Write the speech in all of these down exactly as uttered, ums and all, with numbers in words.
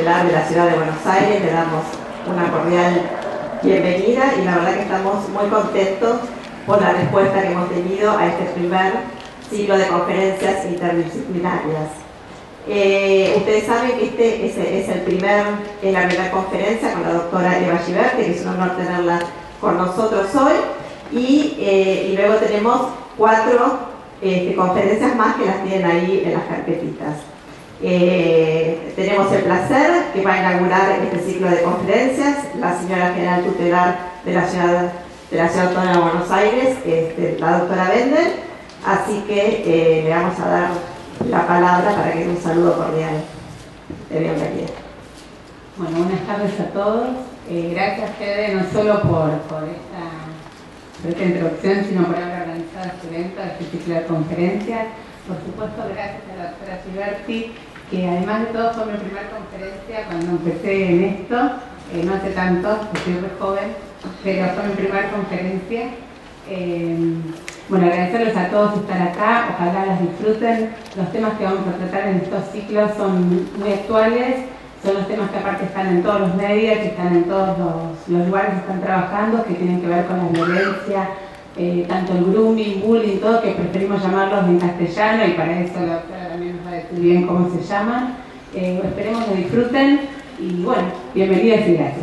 Tutelar de la Ciudad de Buenos Aires. Le damos una cordial bienvenida y la verdad que estamos muy contentos por la respuesta que hemos tenido a este primer ciclo de conferencias interdisciplinarias. Eh, ustedes saben que este es, es, el primer, es la primera conferencia con la doctora Eva Giberti, que es un honor tenerla con nosotros hoy, y, eh, y luego tenemos cuatro este, conferencias más que las tienen ahí en las carpetitas. Eh, tenemos el placer que va a inaugurar este ciclo de conferencias la señora general tutelar de la ciudad de la ciudad autónoma de Buenos Aires, este, la doctora Bender, así que eh, le vamos a dar la palabra para que dé un saludo cordial de bienvenida. Bueno, buenas tardes a todos. Eh, gracias, Fede, no solo por, por, esta, por esta introducción, sino por haber organizado este evento, este ciclo de conferencias. Por supuesto, gracias a la doctora Giberti, que además de todo fue mi primera conferencia cuando empecé en esto, eh, no hace tanto, porque soy muy joven, pero fue mi primera conferencia. Eh, bueno, agradecerles a todos estar acá, ojalá las disfruten. Los temas que vamos a tratar en estos ciclos son muy actuales, son los temas que aparte están en todos los medios, que están en todos los, los lugares que están trabajando, que tienen que ver con la violencia, eh, tanto el grooming, bullying, todo, que preferimos llamarlos en castellano y para eso la doctora también nos va a decir bien cómo se llaman. Eh, esperemos que disfruten y bueno, bienvenidas y gracias.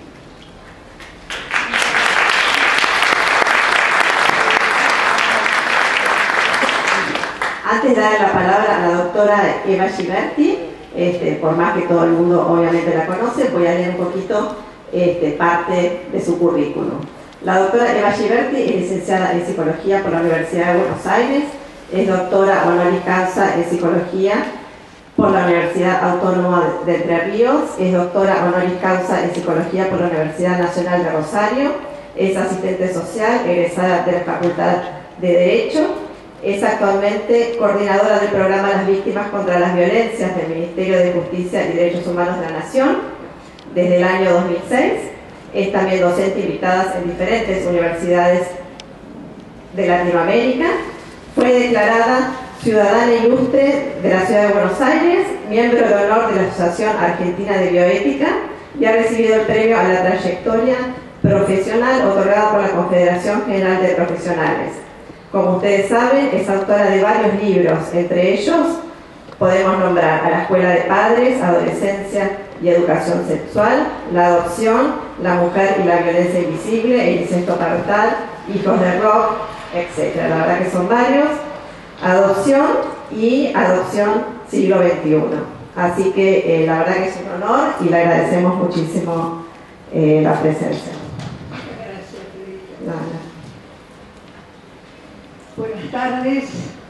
Antes de dar la palabra a la doctora Eva Giberti, este, por más que todo el mundo obviamente la conoce, voy a leer un poquito este, parte de su currículum. La doctora Eva Giberti es licenciada en Psicología por la Universidad de Buenos Aires, es doctora honoris causa en Psicología por la Universidad Autónoma de Entre Ríos, es doctora honoris causa en Psicología por la Universidad Nacional de Rosario, es asistente social, egresada de la Facultad de Derecho. Es actualmente coordinadora del programa Las Víctimas contra las Violencias del Ministerio de Justicia y Derechos Humanos de la Nación desde el año dos mil seis. Es también docente invitada en diferentes universidades de Latinoamérica. Fue declarada ciudadana ilustre de la Ciudad de Buenos Aires, miembro de honor de la Asociación Argentina de Bioética y ha recibido el premio a la trayectoria profesional otorgado por la Confederación General de Profesionales. Como ustedes saben, es autora de varios libros, entre ellos podemos nombrar A la Escuela de Padres, Adolescencia y Educación Sexual, La Adopción, La Mujer y la Violencia Invisible, El Incesto Parental, Hijos de Rock, etcétera. La verdad que son varios. Adopción y Adopción Siglo veintiuno. Así que eh, la verdad que es un honor y le agradecemos muchísimo eh, la presencia. Gracias, Federica. Nada. Buenas tardes,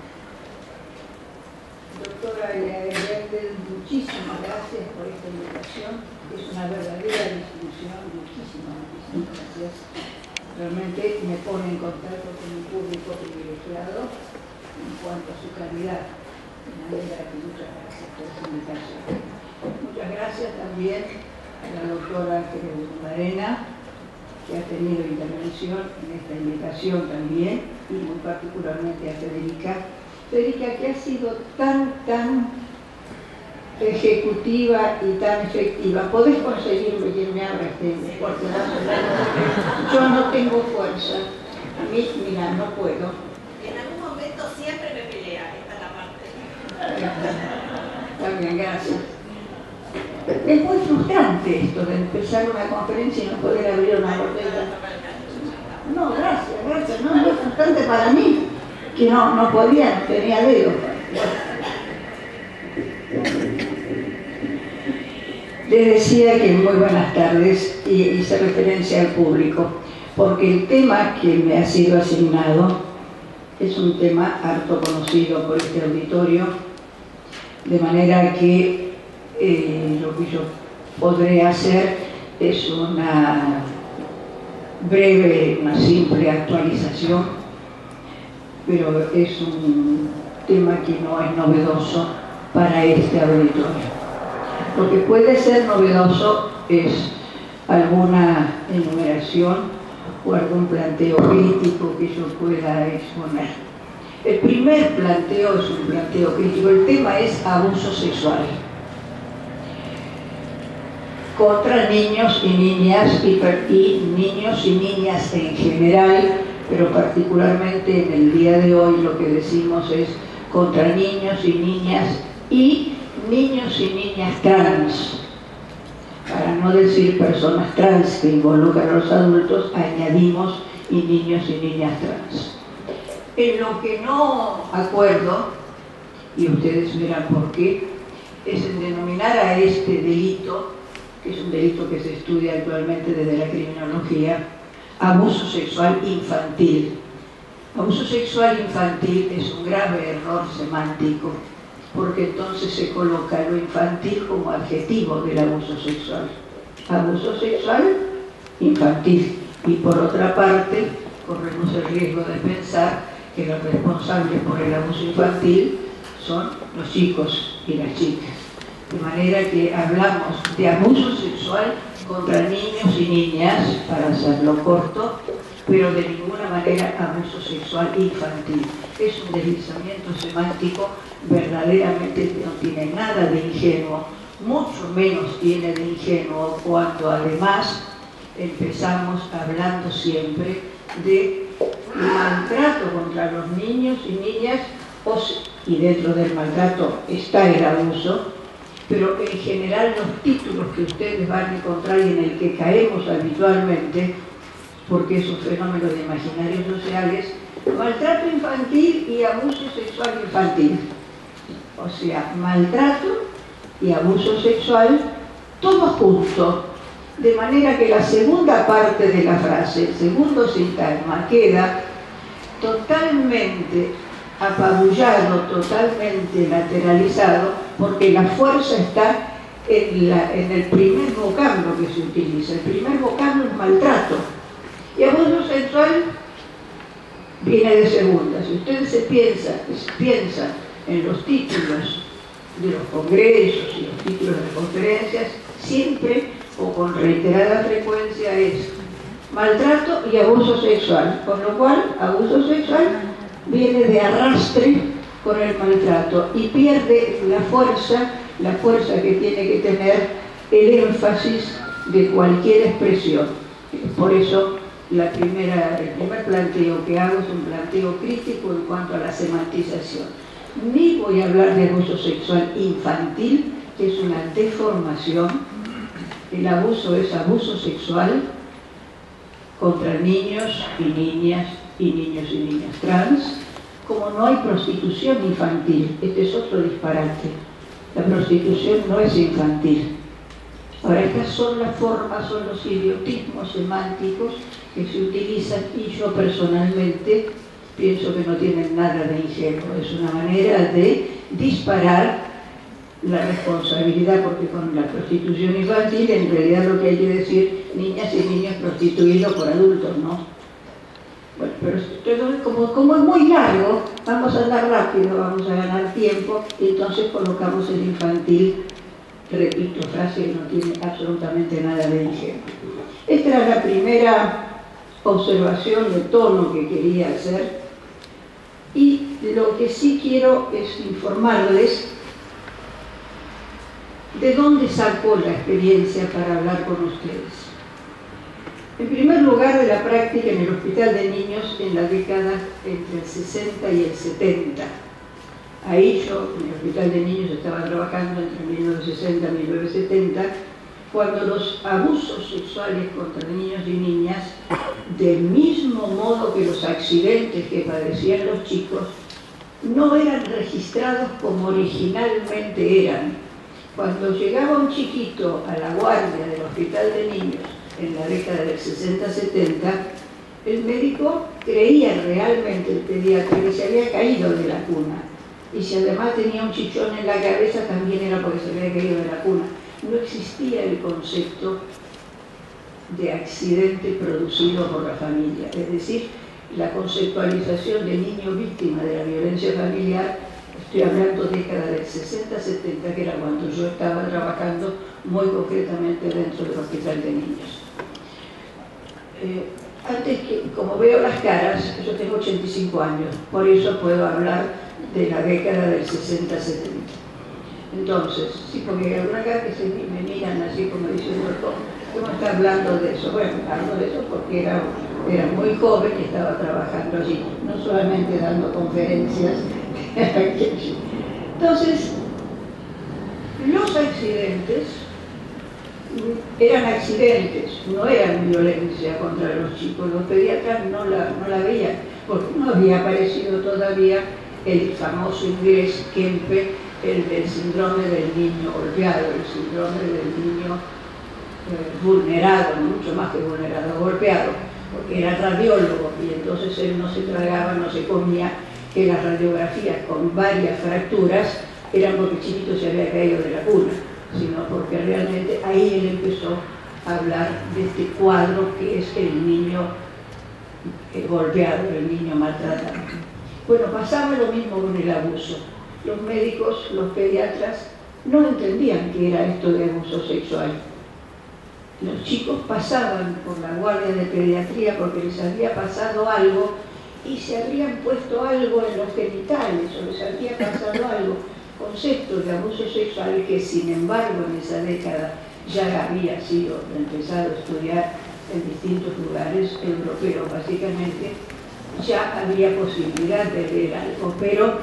doctora Bender, muchísimas gracias por esta invitación. Es una verdadera discusión, muchísimas, muchísimas gracias. Realmente me pone en contacto con un público privilegiado en cuanto a su calidad. De manera que muchas gracias por esta invitación. Muchas gracias también a la doctora Arena, que ha tenido intervención en esta invitación también, y muy particularmente a Federica. Federica, que ha sido tan, tan ejecutiva y tan efectiva. ¿Podés conseguirme quien me abra este? Porque yo no tengo fuerza. A mí, mira, no puedo. En algún momento siempre me pelea, esta es la parte. Está bien, gracias. Es muy frustrante esto de empezar una conferencia y no poder abrir una botella. No, gracias, gracias. No, no es frustrante para mí, que no, no podía, no tenía dedo. Les decía que muy buenas tardes y hice referencia al público, porque el tema que me ha sido asignado es un tema harto conocido por este auditorio, de manera que Eh, lo que yo podré hacer es una breve, una simple actualización, pero es un tema que no es novedoso para este auditorio. Lo que puede ser novedoso es alguna enumeración o algún planteo crítico que yo pueda exponer. El primer planteo es un planteo crítico, el tema es abuso sexual. contra niños y niñas y, y niños y niñas en general, pero particularmente en el día de hoy lo que decimos es contra niños y niñas y niños y niñas trans. Para no decir personas trans que involucran a los adultos, añadimos y niños y niñas trans. En lo que no acuerdo, y ustedes verán por qué, es en denominar a este delito, que es un delito que se estudia actualmente desde la criminología, abuso sexual infantil. Abuso sexual infantil es un grave error semántico, porque entonces se coloca lo infantil como adjetivo del abuso sexual. Abuso sexual infantil. Y por otra parte, corremos el riesgo de pensar que los responsables por el abuso infantil son los chicos y las chicas. De manera que hablamos de abuso sexual contra niños y niñas, para hacerlo corto, pero de ninguna manera abuso sexual infantil. Es un deslizamiento semántico verdaderamente que no tiene nada de ingenuo, mucho menos tiene de ingenuo cuando además empezamos hablando siempre de maltrato contra los niños y niñas, y dentro del maltrato está el abuso, pero en general los títulos que ustedes van a encontrar y en el que caemos habitualmente, porque es un fenómeno de imaginarios sociales, maltrato infantil y abuso sexual infantil. O sea, maltrato y abuso sexual, todo junto, de manera que la segunda parte de la frase, el segundo sintagma, queda totalmente apabullado, totalmente lateralizado, porque la fuerza está en, la, en el primer vocablo que se utiliza. El primer vocablo es maltrato. Y abuso sexual viene de segunda. Si ustedes se piensan, piensan en los títulos de los congresos y los títulos de conferencias, siempre o con reiterada frecuencia es maltrato y abuso sexual, con lo cual abuso sexual viene de arrastre con el maltrato y pierde la fuerza, la fuerza que tiene que tener el énfasis de cualquier expresión. Por eso la primera, el primer planteo que hago es un planteo crítico en cuanto a la semantización. Ni voy a hablar de abuso sexual infantil, que es una deformación. El abuso es abuso sexual contra niños y niñas y niños y niñas trans, como no hay prostitución infantil. Este es otro disparate. La prostitución no es infantil. Ahora, estas son las formas, son los idiotismos semánticos que se utilizan y yo personalmente pienso que no tienen nada de ingenuo. Es una manera de disparar la responsabilidad, porque con la prostitución infantil en realidad lo que hay que decir niñas y niños prostituidos por adultos, ¿no? Bueno, pero como, como es muy largo, vamos a andar rápido, vamos a ganar tiempo, y entonces colocamos el infantil, repito, frase que no tiene absolutamente nada de ingenuo. Esta era la primera observación de tono que quería hacer, y lo que sí quiero es informarles de dónde sacó la experiencia para hablar con ustedes. En primer lugar, de la práctica en el Hospital de Niños en la década entre el sesenta y el setenta. Ahí yo, en el Hospital de Niños, estaba trabajando entre mil novecientos sesenta y mil novecientos setenta, cuando los abusos sexuales contra niños y niñas, del mismo modo que los accidentes que padecían los chicos, no eran registrados como originalmente eran. Cuando llegaba un chiquito a la guardia del Hospital de Niños en la década del sesenta setenta, el médico creía realmente, el pediatra, que se había caído de la cuna. Y si además tenía un chichón en la cabeza, también era porque se había caído de la cuna. No existía el concepto de accidente producido por la familia. Es decir, la conceptualización de niño víctima de la violencia familiar, estoy hablando década del sesenta setenta, que era cuando yo estaba trabajando muy concretamente dentro del Hospital de Niños. Eh, antes que, como veo las caras, yo tengo ochenta y cinco años, por eso puedo hablar de la década del sesenta setenta. Entonces, sí, porque alguna vez que se me miran así como diciendo, ¿cómo está hablando de eso? Bueno, hablo de eso porque era, era muy joven y estaba trabajando allí, no solamente dando conferencias. Entonces, los accidentes eran accidentes, no eran violencia contra los chicos. Los pediatras no la, no la veían, porque no había aparecido todavía el famoso inglés Kempe, el del síndrome del niño golpeado, el síndrome del niño eh, vulnerado, mucho más que vulnerado, golpeado, porque era radiólogo y entonces él no se tragaba, no se comía que las radiografías con varias fracturas eran porque chiquito se había caído de la cuna, sino porque realmente ahí él empezó a hablar de este cuadro que es el niño eh, golpeado, el niño maltratado. Bueno, pasaba lo mismo con el abuso. Los médicos, los pediatras, no entendían qué era esto de abuso sexual. Los chicos pasaban por la guardia de pediatría porque les había pasado algo y se habían puesto algo en los genitales o les había pasado algo. Conceptos de abuso sexual que, sin embargo, en esa década ya había sido empezado a estudiar en distintos lugares europeos, básicamente, ya había posibilidad de ver algo, pero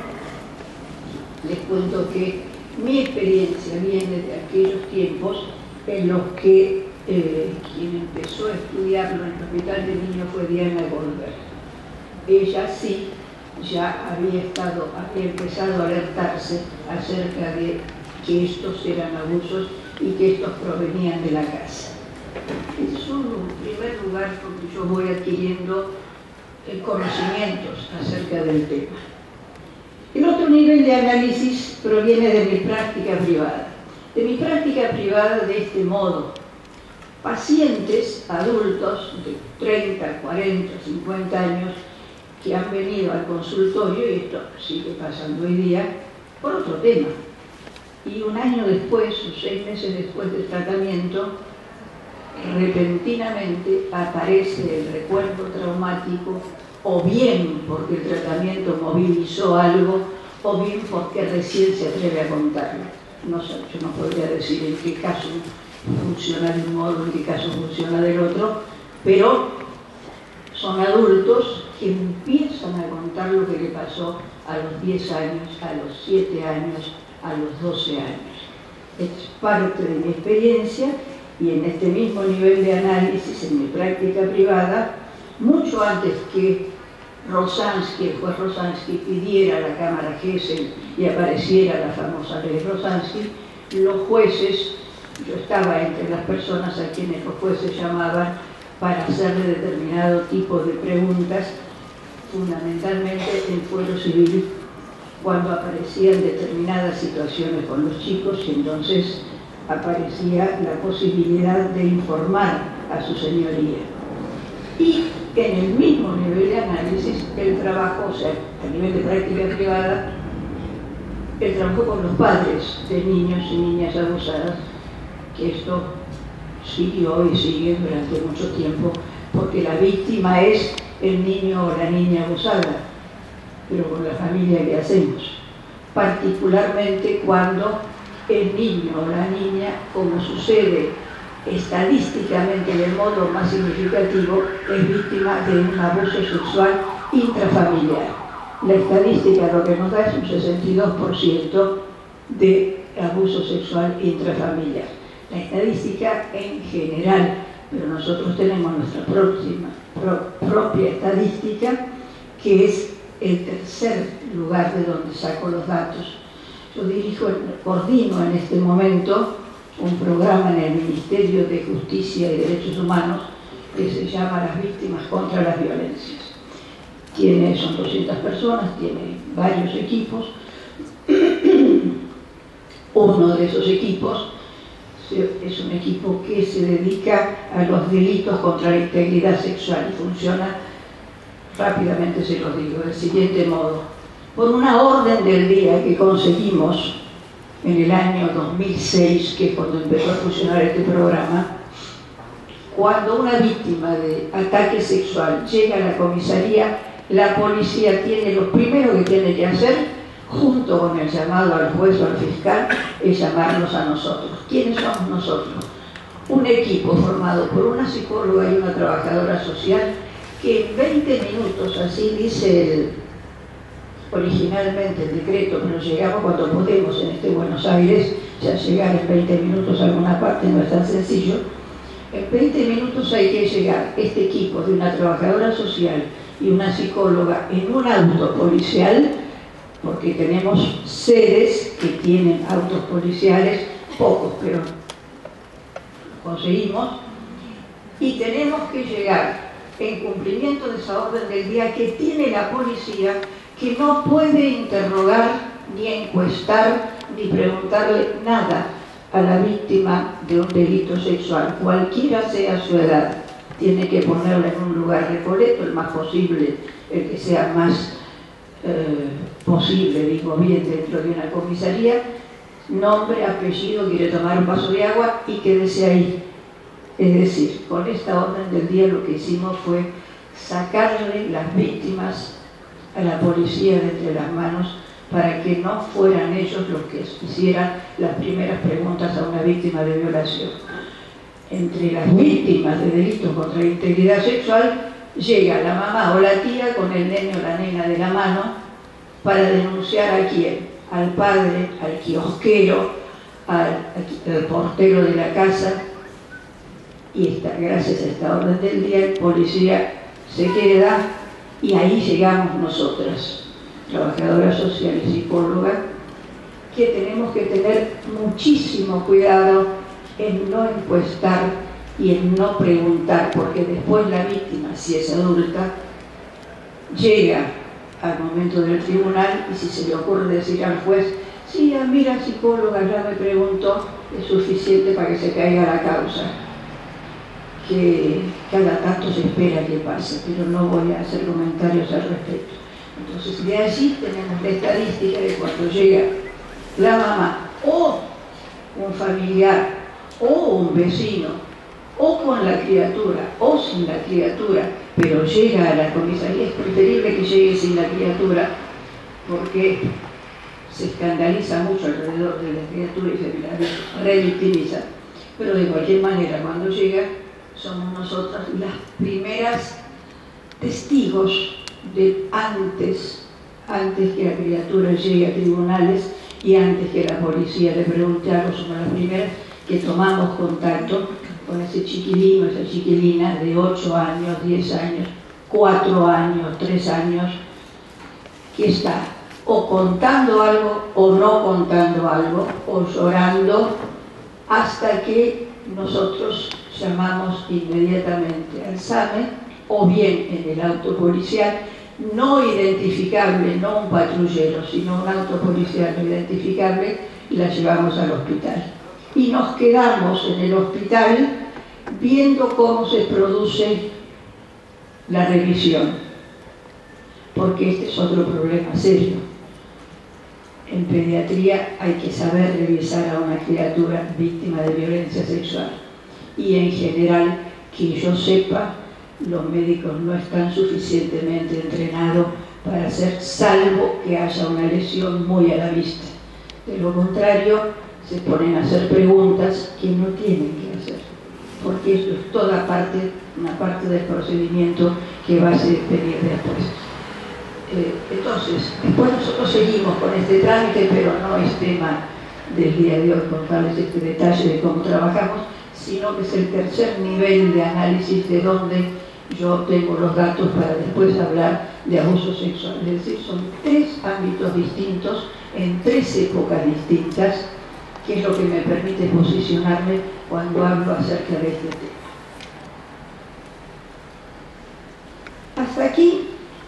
les cuento que mi experiencia viene de aquellos tiempos en los que eh, quien empezó a estudiarlo en el Hospital de Niños fue Diana Goldberg. Ella sí ya había, estado, había empezado a alertarse acerca de que estos eran abusos y que estos provenían de la casa. Es un primer lugar porque yo voy adquiriendo conocimientos acerca del tema. El otro nivel de análisis proviene de mi práctica privada. De mi práctica privada de este modo. Pacientes adultos de treinta, cuarenta, cincuenta años que han venido al consultorio, y esto sigue pasando hoy día, por otro tema. Y un año después, o seis meses después del tratamiento, repentinamente aparece el recuerdo traumático, o bien porque el tratamiento movilizó algo, o bien porque recién se atreve a contarlo. No sé, yo no podría decir en qué caso funciona de un modo, en qué caso funciona del otro, pero son adultos que empiezan a contar lo que le pasó a los diez años, a los siete años, a los doce años. Es parte de mi experiencia y en este mismo nivel de análisis, en mi práctica privada, mucho antes que Rosansky, el juez Rosansky, pidiera a la Cámara Gesell y apareciera la famosa ley Rosansky, los jueces, yo estaba entre las personas a quienes los jueces llamaban para hacerle determinado tipo de preguntas, fundamentalmente en fuero civil, cuando aparecían determinadas situaciones con los chicos y entonces aparecía la posibilidad de informar a su señoría. Y en el mismo nivel de análisis, el trabajo, o sea, a nivel de práctica privada, el trabajo con los padres de niños y niñas abusadas, que esto siguió y sigue durante mucho tiempo, porque la víctima es el niño o la niña abusada, pero con la familia que hacemos, particularmente cuando el niño o la niña, como sucede estadísticamente de modo más significativo, es víctima de un abuso sexual intrafamiliar. La estadística lo que nos da es un sesenta y dos por ciento de abuso sexual intrafamiliar. La estadística en general, pero nosotros tenemos nuestra próxima, pro, propia estadística, que es el tercer lugar de donde saco los datos. Yo dirijo, coordino en este momento un programa en el Ministerio de Justicia y Derechos Humanos que se llama Las Víctimas contra las Violencias. Tiene, son doscientas personas, tiene varios equipos. Uno de esos equipos es un equipo que se dedica a los delitos contra la integridad sexual y funciona, rápidamente se los digo, del siguiente modo. Por una orden del día que conseguimos en el año dos mil seis, que es cuando empezó a funcionar este programa, cuando una víctima de ataque sexual llega a la comisaría, la policía tiene lo primero que tiene que hacer, junto con el llamado al juez o al fiscal, es llamarnos a nosotros. ¿Quiénes somos nosotros? Un equipo formado por una psicóloga y una trabajadora social que en veinte minutos, así dice el, originalmente el decreto, pero llegamos cuando podemos en este Buenos Aires, ya llegar en veinte minutos a alguna parte no es tan sencillo. En veinte minutos hay que llegar este equipo de una trabajadora social y una psicóloga en un auto policial, porque tenemos sedes que tienen autos policiales, pocos, pero conseguimos, y tenemos que llegar en cumplimiento de esa orden del día que tiene la policía, que no puede interrogar, ni encuestar, ni preguntarle nada a la víctima de un delito sexual, cualquiera sea su edad. Tiene que ponerla en un lugar recoleto, el más posible, el que sea más eh, posible, digo bien, dentro de una comisaría, nombre, apellido, quiere tomar un vaso de agua y quédese ahí. Es decir, con esta orden del día lo que hicimos fue sacarle las víctimas a la policía de entre las manos para que no fueran ellos los que hicieran las primeras preguntas a una víctima de violación. Entre las víctimas de delitos contra la integridad sexual llega la mamá o la tía con el nene o la nena de la mano para denunciar a quién, al padre, al kiosquero, al, al portero de la casa, y esta, gracias a esta orden del día el policía se queda y ahí llegamos nosotras, trabajadoras sociales y psicólogas, que tenemos que tener muchísimo cuidado en no encuestar y en no preguntar, porque después la víctima, si es adulta, llega al momento del tribunal y si se le ocurre decir al juez, sí, a mí la psicóloga ya me preguntó, es suficiente para que se caiga la causa, que cada tanto se espera que pase, pero no voy a hacer comentarios al respecto. Entonces, de allí tenemos la estadística de cuando llega la mamá o un familiar o un vecino o con la criatura o sin la criatura, pero llega a la comisaría. Es preferible que llegue sin la criatura porque se escandaliza mucho alrededor de la criatura y se la revictimiza, pero de cualquier manera cuando llega somos nosotras las primeras testigos de antes, antes que la criatura llegue a tribunales y antes que la policía le pregunte algo, somos las primeras que tomamos contacto con ese chiquilino, esa chiquilina de ocho años, diez años, cuatro años, tres años, que está o contando algo o no contando algo, o llorando, hasta que nosotros llamamos inmediatamente al SAME, o bien en el auto policial, no identificable, no un patrullero, sino un auto policial no identificable, y la llevamos al hospital. Y nos quedamos en el hospital viendo cómo se produce la revisión, porque este es otro problema serio. En pediatría hay que saber revisar a una criatura víctima de violencia sexual, y en general, que yo sepa, los médicos no están suficientemente entrenados para hacer, salvo que haya una lesión muy a la vista. De lo contrario, se ponen a hacer preguntas que no tienen que hacer, porque eso es toda parte, una parte del procedimiento que va a ser pedir después. Eh, entonces, después nosotros seguimos con este trámite, pero no es tema del día de hoy contarles este detalle de cómo trabajamos, sino que es el tercer nivel de análisis de donde yo tengo los datos para después hablar de abuso sexual. Es decir, son tres ámbitos distintos, en tres épocas distintas, que es lo que me permite posicionarme cuando hablo acerca de este tema. Hasta aquí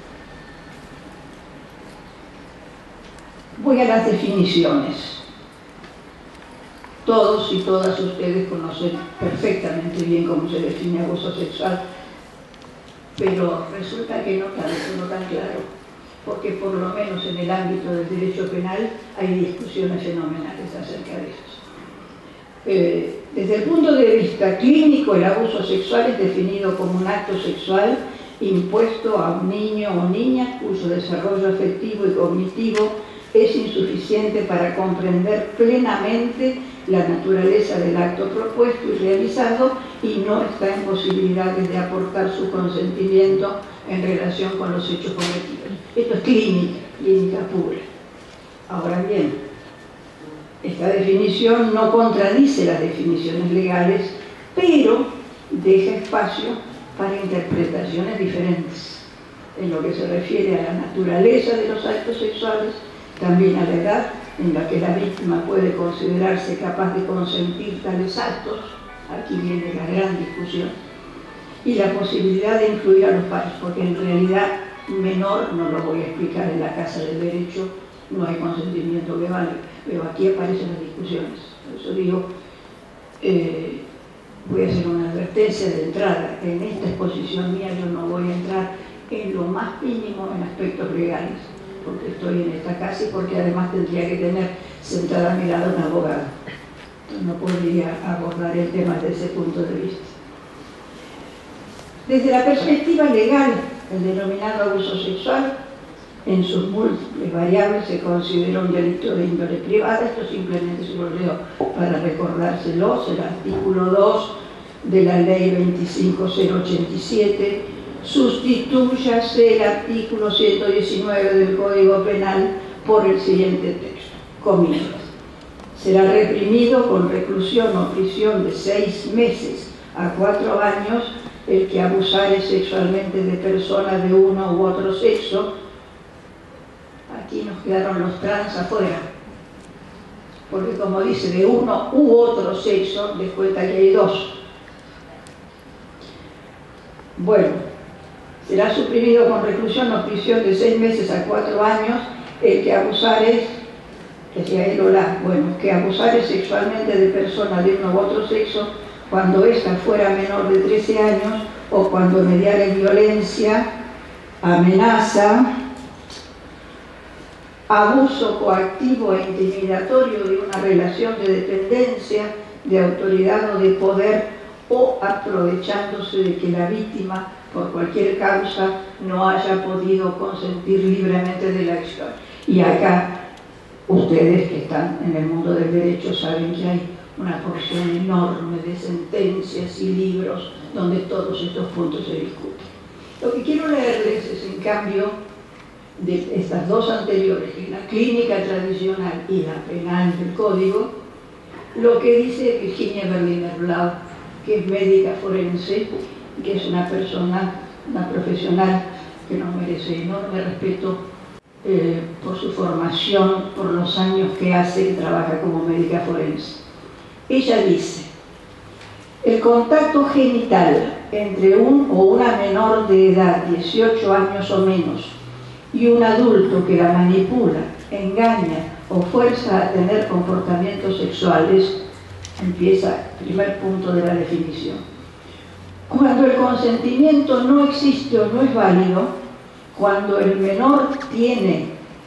voy a las definiciones. Todos y todas ustedes conocen perfectamente bien cómo se define abuso sexual, pero resulta que no tanto, no tan claro, porque por lo menos en el ámbito del derecho penal hay discusiones fenomenales acerca de eso. Eh, desde el punto de vista clínico, el abuso sexual es definido como un acto sexual impuesto a un niño o niña cuyo desarrollo afectivo y cognitivo es insuficiente para comprender plenamente la naturaleza del acto propuesto y realizado y no está en posibilidades de aportar su consentimiento en relación con los hechos cometidos. Esto es clínica, clínica pura. Ahora bien, esta definición no contradice las definiciones legales, pero deja espacio para interpretaciones diferentes en lo que se refiere a la naturaleza de los actos sexuales, también a la edad en la que la víctima puede considerarse capaz de consentir tales actos, aquí viene la gran discusión, y la posibilidad de incluir a los padres, porque en realidad menor, no lo voy a explicar en la Casa del Derecho, no hay consentimiento que vale, pero aquí aparecen las discusiones. Por eso digo, eh, voy a hacer una advertencia de entrada. En esta exposición mía yo no voy a entrar en lo más mínimo en aspectos legales, porque estoy en esta casa y porque además tendría que tener sentada a mi lado una abogada. Entonces no podría abordar el tema desde ese punto de vista. Desde la perspectiva legal, el denominado abuso sexual, en sus múltiples variables se considera un delito de índole privada. Esto simplemente se lo leo para recordárselos. El artículo dos de la ley veinticinco mil ochenta y siete sustitúyase el artículo ciento diecinueve del Código Penal por el siguiente texto, comillas: será reprimido con reclusión o prisión de seis meses a cuatro años el que abusare sexualmente de personas de uno u otro sexo. Aquí nos quedaron los trans afuera, porque como dice de uno u otro sexo, les cuenta que hay dos. Bueno, será suprimido con reclusión o prisión de seis meses a cuatro años el que abusare, decía él o la, bueno, que abusare sexualmente de personas de uno u otro sexo cuando ésta fuera menor de trece años o cuando mediare violencia, amenaza, abuso coactivo e intimidatorio de una relación de dependencia, de autoridad o de poder, o aprovechándose de que la víctima, por cualquier causa, no haya podido consentir libremente de la acción. Y acá, ustedes que están en el mundo del derecho saben que hay una porción enorme de sentencias y libros donde todos estos puntos se discuten. Lo que quiero leerles es, en cambio, de estas dos anteriores, que es la clínica tradicional y la penal del Código, lo que dice Virginia Berliner Blau, que es médica forense, que es una persona, una profesional que nos merece enorme respeto eh, por su formación, por los años que hace que trabaja como médica forense. Ella dice: el contacto genital entre un o una menor de edad, dieciocho años o menos, y un adulto que la manipula, engaña o fuerza a tener comportamientos sexuales, empieza el primer punto de la definición. Cuando el consentimiento no existe o no es válido, cuando el menor tiene,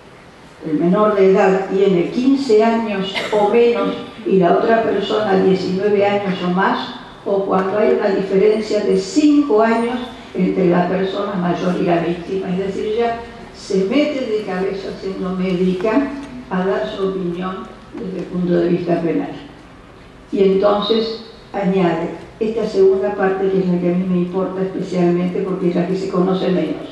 el menor de edad tiene quince años o menos y la otra persona diecinueve años o más, o cuando hay una diferencia de cinco años entre la persona mayor y la víctima, es decir, ella se mete de cabeza siendo médica a dar su opinión desde el punto de vista penal. Y entonces añade esta segunda parte, que es la que a mí me importa especialmente porque es la que se conoce menos.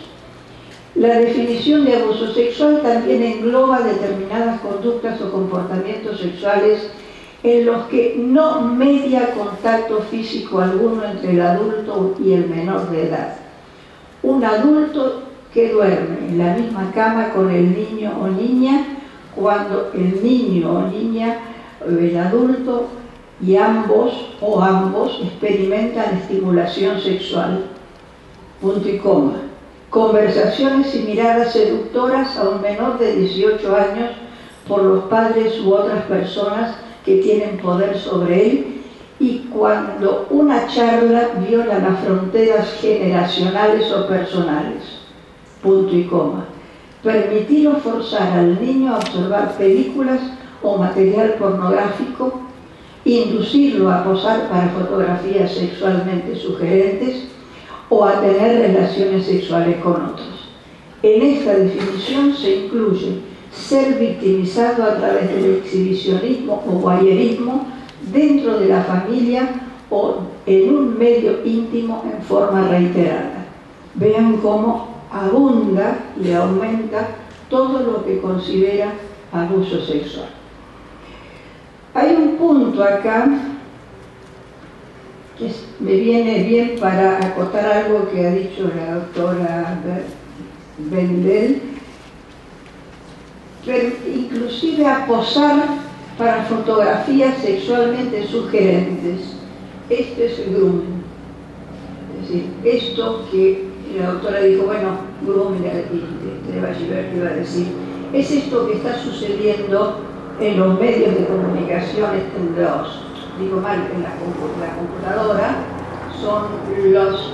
La definición de abuso sexual también engloba determinadas conductas o comportamientos sexuales en los que no media contacto físico alguno entre el adulto y el menor de edad. Un adulto que duerme en la misma cama con el niño o niña cuando el niño o niña, el adulto y ambos o ambos experimentan estimulación sexual. Punto y coma. Conversaciones y miradas seductoras a un menor de dieciocho años por los padres u otras personas que tienen poder sobre él, y cuando una charla viola las fronteras generacionales o personales. Punto y coma. Permitir o forzar al niño a observar películas o material pornográfico, inducirlo a posar para fotografías sexualmente sugerentes o a tener relaciones sexuales con otros. En esta definición se incluye ser victimizado a través del exhibicionismo o voyerismo dentro de la familia o en un medio íntimo en forma reiterada. Vean cómo abunda y aumenta todo lo que considera abuso sexual. Hay un punto acá que me viene bien para acotar algo que ha dicho la doctora Bendel, pero inclusive a posar para fotografías sexualmente sugerentes. Esto es el grooming. Es decir, esto que la doctora dijo, bueno, grooming, de Eva iba a decir, es esto que está sucediendo en los medios de comunicación, en los, digo mal, en la, la computadora, son los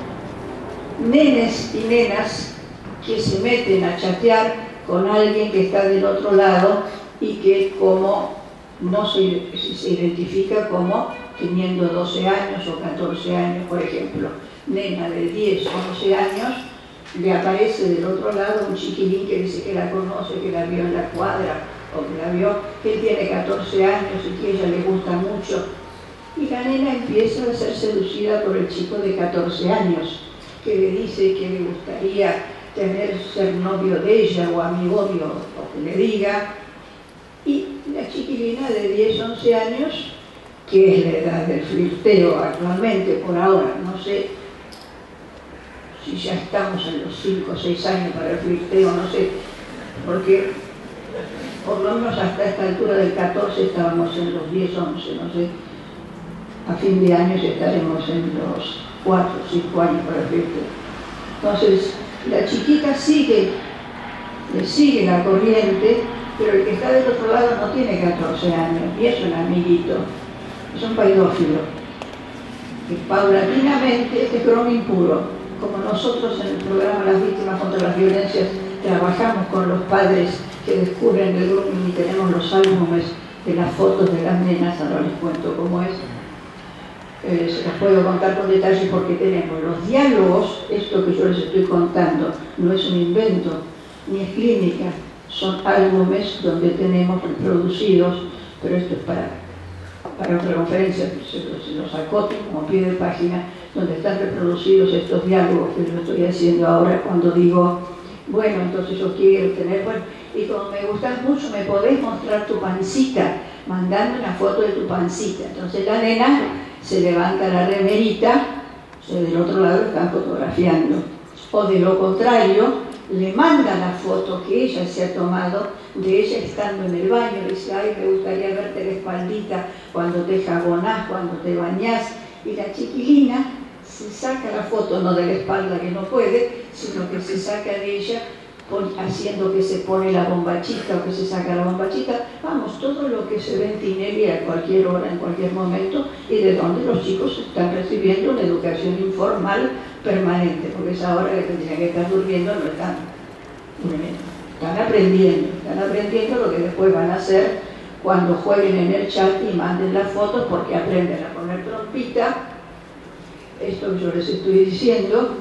nenes y nenas que se meten a chatear con alguien que está del otro lado y que como no se, se identifica como teniendo doce años o catorce años, por ejemplo, nena de diez o once años, le aparece del otro lado un chiquilín que dice que la conoce, que la vio en la cuadra, o que la vio, que él tiene catorce años y que a ella le gusta mucho. Y la nena empieza a ser seducida por el chico de catorce años, que le dice que le gustaría tener, ser novio de ella o amigo, o que le diga. Y la chiquilina de diez, once años, que es la edad del flirteo actualmente, por ahora, no sé si ya estamos en los cinco o seis años para el flirteo, no sé, porque por lo menos hasta esta altura del catorce estábamos en los diez, once, no sé, a fin de año ya estaremos en los cuatro o cinco años para el flirteo. Entonces, la chiquita sigue, le sigue la corriente, pero el que está del otro lado no tiene catorce años, y es un amiguito, es un pedófilo. Y paulatinamente, este es grooming puro. Como nosotros en el programa Las Víctimas contra las Violencias trabajamos con los padres que descubren el grooming y tenemos los álbumes de las fotos de las nenas, ahora les cuento cómo es. Eh, se las puedo contar con detalle porque tenemos los diálogos, esto que yo les estoy contando no es un invento, ni es clínica, son álbumes donde tenemos reproducidos, pero esto es para, para otra conferencia, se los, se los acoto como pie de página, donde están reproducidos estos diálogos que yo estoy haciendo ahora cuando digo, bueno, entonces yo quiero tener, bueno, y como me gustas mucho, me podés mostrar tu pancita, mandando una foto de tu pancita. Entonces la nena se levanta la remerita, o sea, del otro lado están fotografiando. O de lo contrario, le manda la foto que ella se ha tomado de ella estando en el baño, le dice, ay, me gustaría verte la espaldita cuando te jabonás, cuando te bañás, y la chiquilina se saca la foto, no de la espalda que no puede, sino que se saca de ella haciendo que se pone la bombachita o que se saca la bombachita, vamos, todo lo que se ve en Tinelli a cualquier hora, en cualquier momento, y de donde los chicos están recibiendo una educación informal permanente, porque esa hora que tendrían que estar durmiendo no están durmiendo, están aprendiendo, están aprendiendo lo que después van a hacer cuando jueguen en el chat y manden las fotos, porque aprenden a poner trompita. Esto que yo les estoy diciendo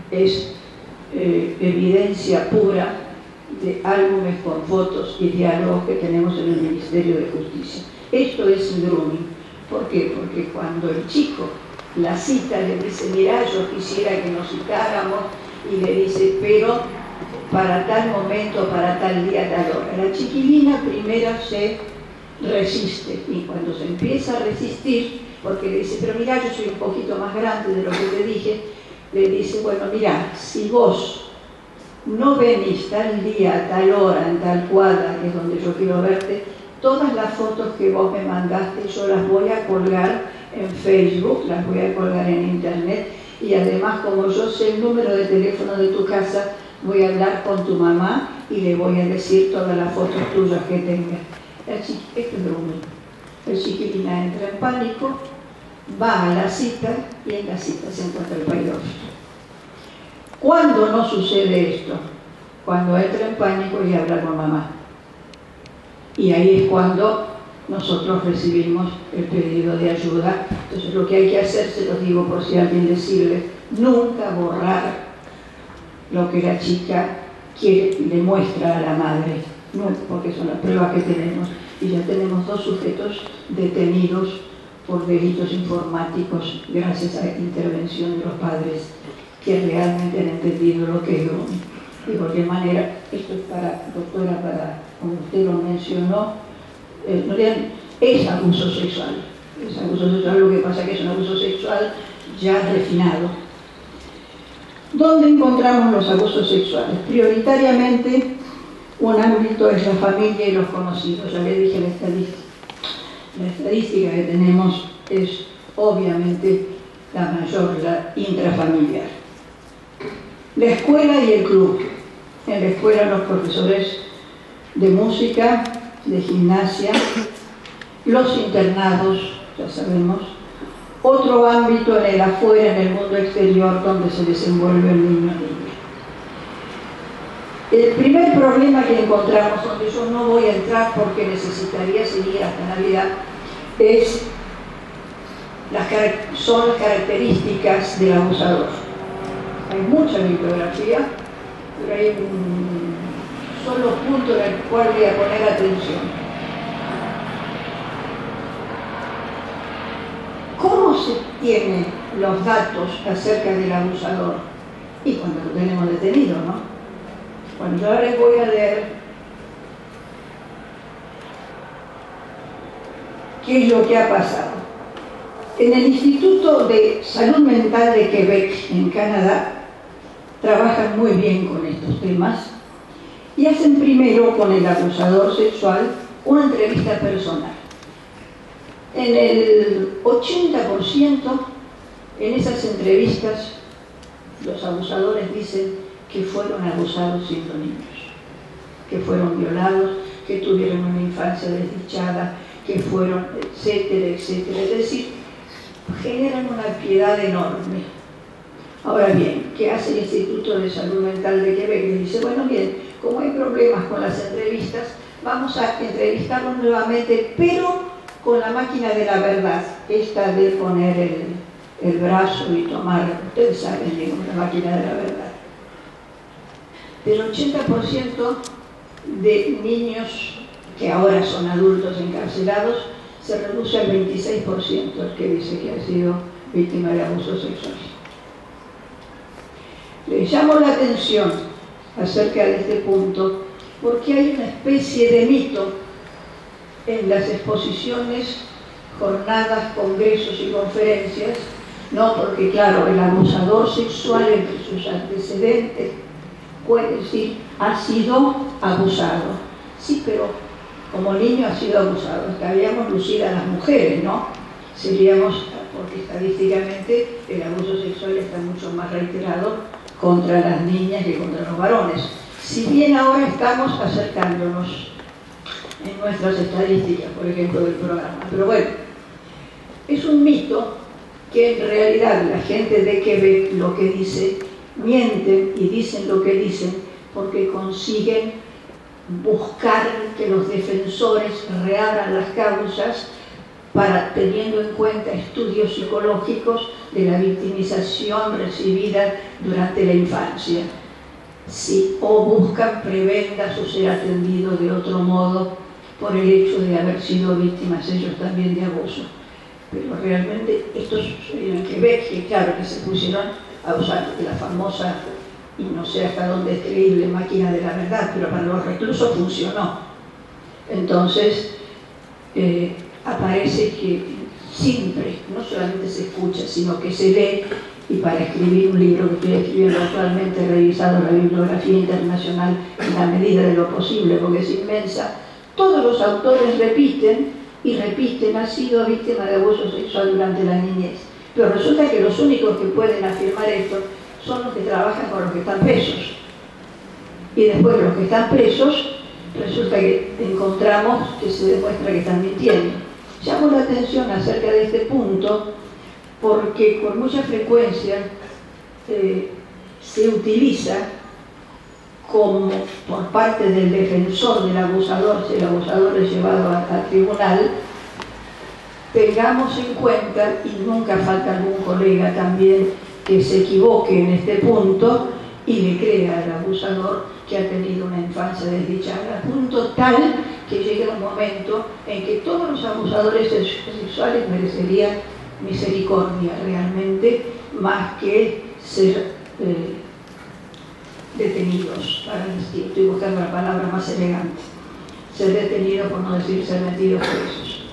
es eh, evidencia pura de álbumes con fotos y diálogos que tenemos en el Ministerio de Justicia. Esto es grooming. ¿Por qué? Porque cuando el chico la cita, le dice, mira, yo quisiera que nos citáramos, y le dice, pero para tal momento, para tal día, tal hora. La chiquilina primero se resiste, y cuando se empieza a resistir, porque le dice, pero mira, yo soy un poquito más grande de lo que te dije, le dice, bueno, mira, si vos no venís tal día, tal hora, en tal cuadra, que es donde yo quiero verte, todas las fotos que vos me mandaste yo las voy a colgar en Facebook, las voy a colgar en internet, y además, como yo sé el número de teléfono de tu casa, voy a hablar con tu mamá y le voy a decir todas las fotos tuyas que tenga. Esto es grooming. El chiquilina entra en pánico, va a la cita y en la cita se encuentra el pedófilo. ¿Cuándo no sucede esto? Cuando entra en pánico y habla con mamá. Y ahí es cuando nosotros recibimos el pedido de ayuda. Entonces lo que hay que hacer, se los digo por si alguien les sirve, nunca borrar lo que la chica quiere, le muestra a la madre. no, porque son las pruebas que tenemos, y ya tenemos dos sujetos detenidos por delitos informáticos gracias a la intervención de los padres que realmente han entendido lo que es grooming. De cualquier manera, esto es para, doctora, para, como usted lo mencionó, eh, no le es abuso sexual. Es abuso sexual, lo que pasa es que es un abuso sexual ya refinado. ¿Dónde encontramos los abusos sexuales? Prioritariamente, un ámbito es la familia y los conocidos. Ya le dije la estadística. La estadística que tenemos es obviamente la mayor, la intrafamiliar. La escuela y el club. En la escuela los profesores de música, de gimnasia, los internados, ya sabemos. Otro ámbito en el afuera, en el mundo exterior, donde se desenvuelve el niño o niña. El primer problema que encontramos, donde yo no voy a entrar porque necesitaría seguir hasta Navidad, es las, son las características del abusador. Hay mucha bibliografía, pero hay un solo punto en el cual voy a poner atención. ¿Cómo se tienen los datos acerca del abusador? Y cuando lo tenemos detenido, ¿no? Bueno, yo ahora les voy a leer qué es lo que ha pasado. En el Instituto de Salud Mental de Quebec, en Canadá, trabajan muy bien con estos temas y hacen primero con el abusador sexual una entrevista personal. En el ochenta por ciento en esas entrevistas los abusadores dicen que fueron abusados siendo niños, que fueron violados, que tuvieron una infancia desdichada, que fueron, etcétera, etcétera. Es decir, generan una piedad enorme. Ahora bien, ¿qué hace el Instituto de Salud Mental de Quebec? Le dice, bueno, bien, como hay problemas con las entrevistas, vamos a entrevistarlos nuevamente, pero con la máquina de la verdad, esta de poner el, el brazo y tomar, ustedes saben, digo, la máquina de la verdad. Del ochenta por ciento de niños que ahora son adultos encarcelados, se reduce al veintiséis por ciento el que dice que ha sido víctima de abuso sexual. Les llamo la atención acerca de este punto porque hay una especie de mito en las exposiciones, jornadas, congresos y conferencias, no porque, claro, el abusador sexual entre sus antecedentes puede decir, ha sido abusado. Sí, pero como niño ha sido abusado. Estaríamos lucidas las mujeres, ¿no? Seríamos, porque estadísticamente el abuso sexual está mucho más reiterado contra las niñas que contra los varones. Si bien ahora estamos acercándonos en nuestras estadísticas, por ejemplo, del programa. Pero bueno, es un mito que en realidad la gente de Quebec lo que dice, mienten y dicen lo que dicen porque consiguen buscar que los defensores reabran las causas para, teniendo en cuenta estudios psicológicos de la victimización recibida durante la infancia. Sí, o buscan prebendas o ser atendidos de otro modo por el hecho de haber sido víctimas ellos también de abuso. Pero realmente esto sucedió en Quebec, que claro que se pusieron a usar la famosa, y no sé hasta dónde es creíble, máquina de la verdad, pero para los reclusos funcionó. Entonces, eh, aparece que siempre, no solamente se escucha, sino que se lee, y para escribir un libro que estoy escribiendo actualmente, he revisado la bibliografía internacional en la medida de lo posible, porque es inmensa, todos los autores repiten y repiten, ha sido víctima de abuso sexual durante la niñez. Pero resulta que los únicos que pueden afirmar esto son los que trabajan con los que están presos. Y después los que están presos, resulta que encontramos que se demuestra que están mintiendo. Llamo la atención acerca de este punto porque con mucha frecuencia eh, se utiliza como por parte del defensor del abusador, si el abusador es llevado al tribunal, tengamos en cuenta, y nunca falta algún colega también que se equivoque en este punto, y le crea al abusador que ha tenido una infancia desdichada, a punto tal que llega un momento en que todos los abusadores sexuales merecerían misericordia realmente, más que ser eh, detenidos, para decir, estoy buscando la palabra más elegante, ser detenidos por no decir ser metidos presos.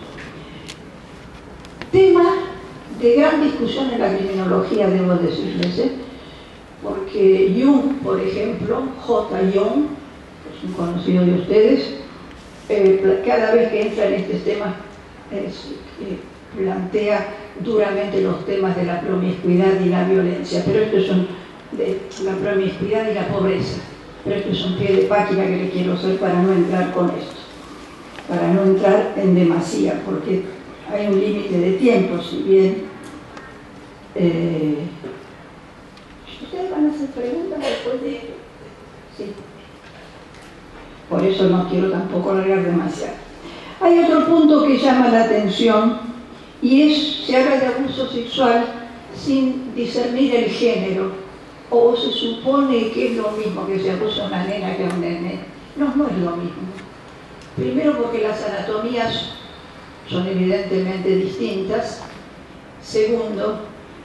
Tema de gran discusión en la criminología, debo decirles, ¿eh? Porque Jung, por ejemplo, J. Jung, que es un conocido de ustedes, eh, cada vez que entra en estos temas es, eh, plantea duramente los temas de la promiscuidad y la violencia, pero estos son de la promiscuidad y la pobreza, pero esto es un pie de página que le quiero hacer para no entrar con esto, para no entrar en demasía, porque hay un límite de tiempo, si bien eh, ¿ustedes van a hacer preguntas después de esto? Sí. Por eso no quiero tampoco alargar demasiado. Hay otro punto que llama la atención y es, se habla de abuso sexual sin discernir el género, o se supone que es lo mismo que se abusa a una nena que a un nene. No, no es lo mismo. Primero porque las anatomías son evidentemente distintas. Segundo,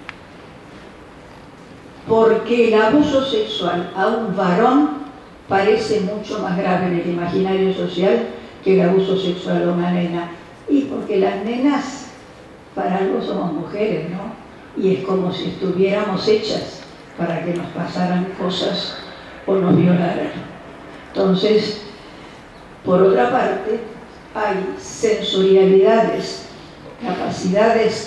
porque el abuso sexual a un varón parece mucho más grave en el imaginario social que el abuso sexual a una nena. Y porque las nenas, para algo somos mujeres, ¿no? Y es como si estuviéramos hechas para que nos pasaran cosas o nos violaran. Entonces, por otra parte, hay sensorialidades, capacidades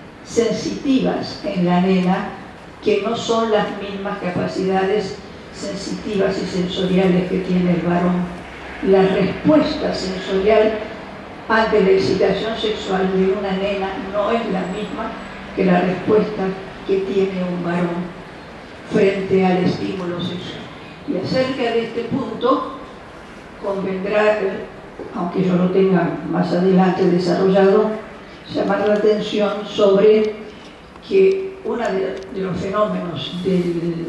sensitivas en la nena que no son las mismas capacidades sensitivas y sensoriales que tiene el varón. La respuesta sensorial ante la excitación sexual de una nena no es la misma que la respuesta que tiene un varón frente al estímulo sexual. Y acerca de este punto convendrá, aunque yo lo tenga más adelante desarrollado, llamar la atención sobre que uno de, de los fenómenos del,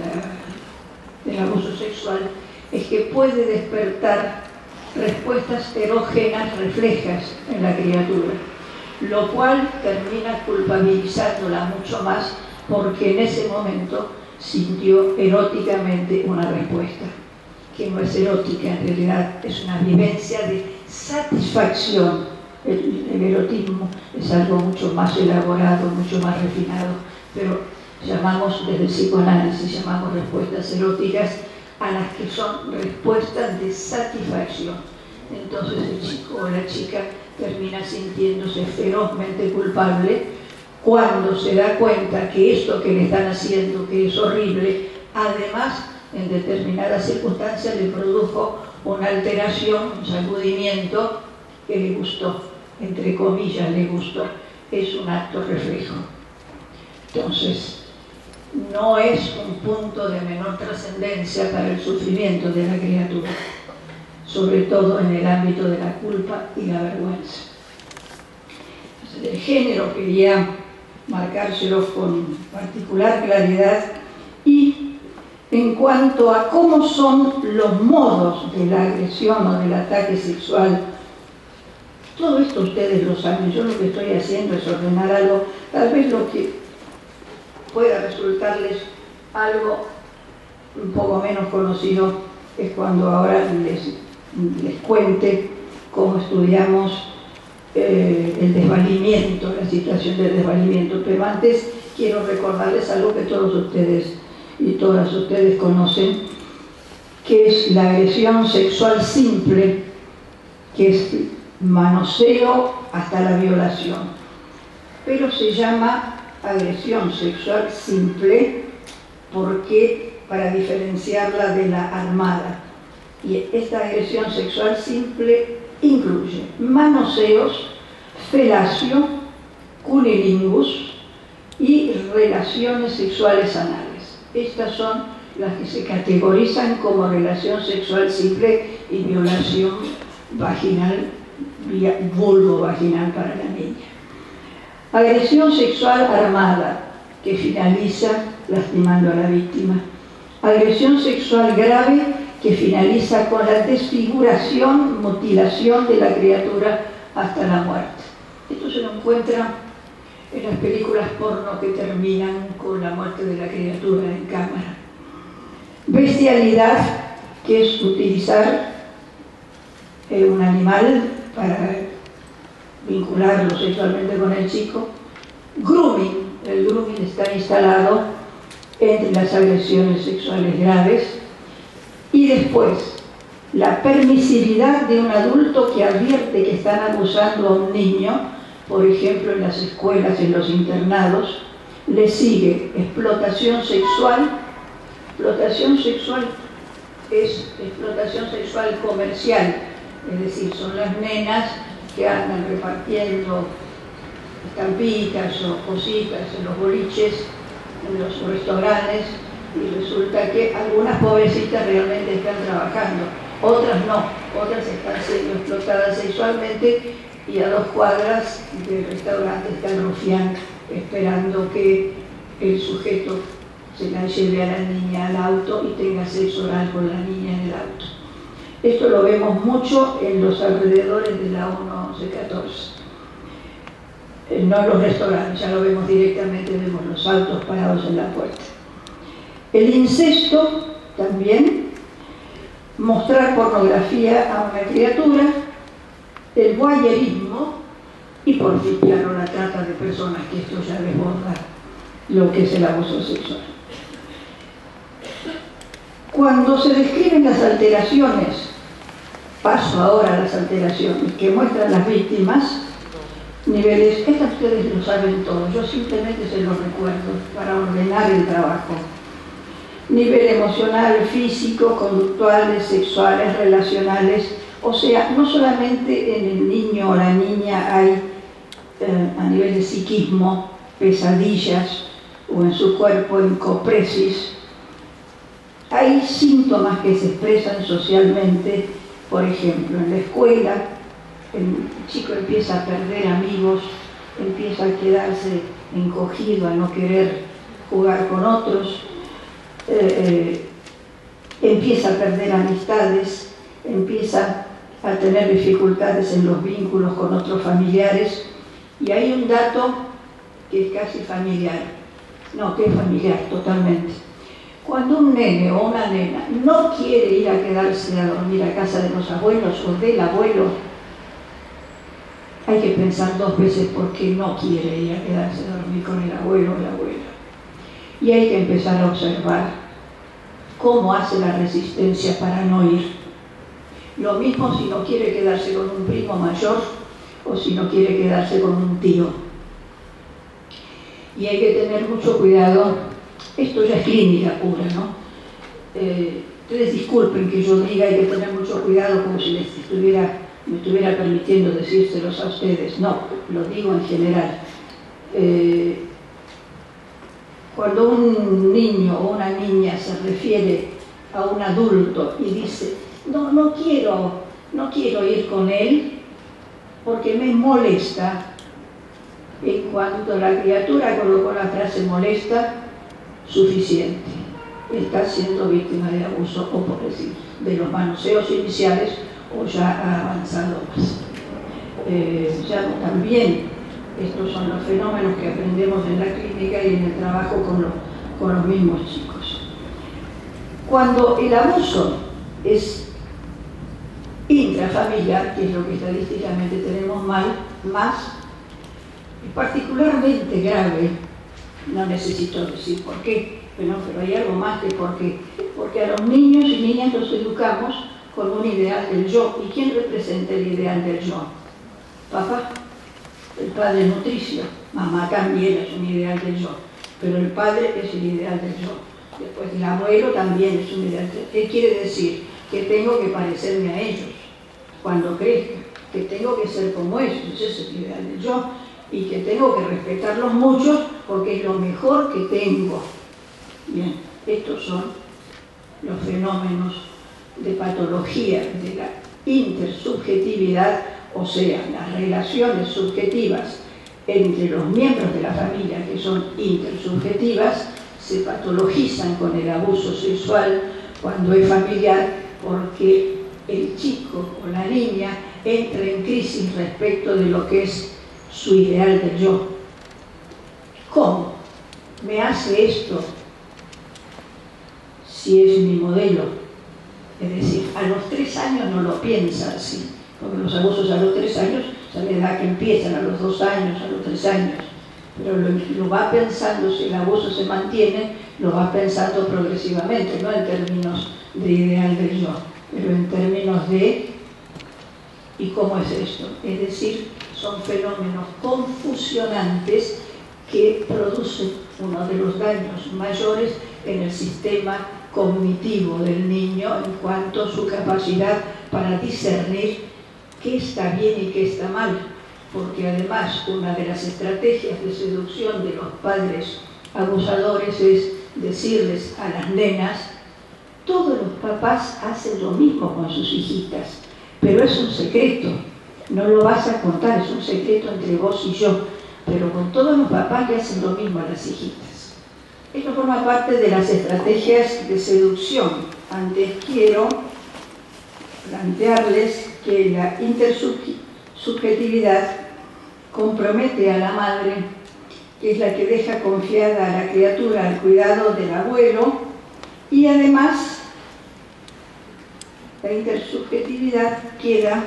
del abuso sexual es que puede despertar respuestas erógenas reflejas en la criatura, lo cual termina culpabilizándola mucho más porque en ese momento sintió eróticamente una respuesta, que no es erótica, en realidad es una vivencia de satisfacción. El, el erotismo es algo mucho más elaborado, mucho más refinado, pero llamamos desde el psicoanálisis, llamamos respuestas eróticas a las que son respuestas de satisfacción. Entonces el chico o la chica termina sintiéndose ferozmente culpable cuando se da cuenta que esto que le están haciendo, que es horrible, además en determinadas circunstancias le produjo una alteración, un sacudimiento que le gustó, entre comillas le gustó, es un acto reflejo. Entonces, no es un punto de menor trascendencia para el sufrimiento de la criatura, sobre todo en el ámbito de la culpa y la vergüenza. Entonces, el género quería marcárselo con particular claridad, y en cuanto a cómo son los modos de la agresión o del ataque sexual, todo esto ustedes lo saben. Yo lo que estoy haciendo es ordenar algo, tal vez lo que pueda resultarles algo un poco menos conocido es cuando ahora les, les cuente cómo estudiamos eh, el desvalimiento, la situación del desvalimiento. Pero antes quiero recordarles algo que todos ustedes y todas ustedes conocen, que es la agresión sexual simple, que es manoseo hasta la violación, pero se llama agresión sexual simple porque para diferenciarla de la armada. Y esta agresión sexual simple incluye manoseos, felacio, cunilingus y relaciones sexuales anales. Estas son las que se categorizan como relación sexual simple y violación vaginal, vulvo vaginal para la niña. Agresión sexual armada, que finaliza lastimando a la víctima. agresión sexual grave que finaliza con la desfiguración, mutilación de la criatura hasta la muerte. Esto se lo encuentra en las películas porno que terminan con la muerte de la criatura en cámara. Bestialidad, que es utilizar eh, un animal para vincularlo sexualmente con el chico. Grooming, el grooming está instalado entre las agresiones sexuales graves. Y después, la permisividad de un adulto que advierte que están abusando a un niño, por ejemplo en las escuelas, en los internados. Le sigue explotación sexual. Explotación sexual es explotación sexual comercial, es decir, son las nenas que andan repartiendo estampitas o cositas en los boliches, en los restaurantes, y resulta que algunas pobrecitas realmente están trabajando, otras no, otras están siendo explotadas sexualmente, y a dos cuadras del restaurante está el rufián esperando que el sujeto se la lleve a la niña al auto y tenga sexo oral con la niña en el auto. Esto lo vemos mucho en los alrededores de la uno once catorce. No en los restaurantes, ya lo vemos directamente, vemos los autos parados en la puerta. El incesto también, mostrar pornografía a una criatura, el voyerismo y, por fin, claro, la trata de personas, que esto ya desborda lo que es el abuso sexual. Cuando se describen las alteraciones, paso ahora a las alteraciones que muestran las víctimas, niveles, estas ustedes lo saben todo, yo simplemente se los recuerdo para ordenar el trabajo. Nivel emocional, físico, conductuales, sexuales, relacionales, o sea, no solamente en el niño o la niña hay eh, a nivel de psiquismo, pesadillas, o en su cuerpo encopresis, hay síntomas que se expresan socialmente, por ejemplo, en la escuela, el chico empieza a perder amigos, empieza a quedarse encogido, a no querer jugar con otros, eh, eh, empieza a perder amistades, empieza a tener dificultades en los vínculos con otros familiares, y hay un dato que es casi familiar, no, que es familiar totalmente. Cuando un nene o una nena no quiere ir a quedarse a dormir a casa de los abuelos o del abuelo, hay que pensar dos veces por qué no quiere ir a quedarse a dormir con el abuelo o la abuela. Y hay que empezar a observar cómo hace la resistencia para no ir. Lo mismo si no quiere quedarse con un primo mayor o si no quiere quedarse con un tío. Y hay que tener mucho cuidado, esto ya es clínica pura, ¿no? Eh, ustedes disculpen que yo diga hay que tener mucho cuidado como si les estuviera, me estuviera permitiendo decírselos a ustedes, no, lo digo en general. Eh, cuando un niño o una niña se refiere a un adulto y dice, no, no quiero, no quiero ir con él porque me molesta, en cuanto la criatura colocó la frase molesta, suficiente, está siendo víctima de abuso, o por decir, de los manoseos iniciales, o ya ha avanzado más. Eh, ya también, estos son los fenómenos que aprendemos en la clínica y en el trabajo con, lo, con los mismos chicos. Cuando el abuso es intrafamiliar, que es lo que estadísticamente tenemos mal, más, es particularmente grave, no necesito decir por qué, pero, pero hay algo más que por qué, porque a los niños y niñas los educamos con un ideal del yo. ¿Y quién representa el ideal del yo? Papá, el padre nutricio, mamá también es un ideal del yo, pero el padre es el ideal del yo. Después el abuelo también es un ideal del yo. ¿Qué quiere decir? Que tengo que parecerme a ellos cuando crezca, que tengo que ser como ellos, ese es el ideal del yo, y que tengo que respetarlos mucho porque es lo mejor que tengo. Bien, estos son los fenómenos de patología de la intersubjetividad, o sea, las relaciones subjetivas entre los miembros de la familia que son intersubjetivas, se patologizan con el abuso sexual cuando es familiar, porque el chico o la niña entra en crisis respecto de lo que es su ideal de yo. ¿Cómo me hace esto si es mi modelo? Es decir, a los tres años no lo piensa así, porque los abusos a los tres años es la edad que empiezan, a los dos años, a los tres años. Pero lo, lo va pensando, si el abuso se mantiene, lo va pensando progresivamente, no en términos de ideal del yo, pero en términos de ¿y cómo es esto? Es decir, son fenómenos confusionantes que producen uno de los daños mayores en el sistema cognitivo del niño en cuanto a su capacidad para discernir qué está bien y qué está mal, porque además una de las estrategias de seducción de los padres abusadores es decirles a las nenas: todos los papás hacen lo mismo con sus hijitas, pero es un secreto, no lo vas a contar, es un secreto entre vos y yo, pero con todos los papás le hacen lo mismo a las hijitas. Esto forma parte de las estrategias de seducción. Antes quiero plantearles que la intersubjetividad compromete a la madre, que es la que deja confiada a la criatura al cuidado del abuelo, y además la intersubjetividad queda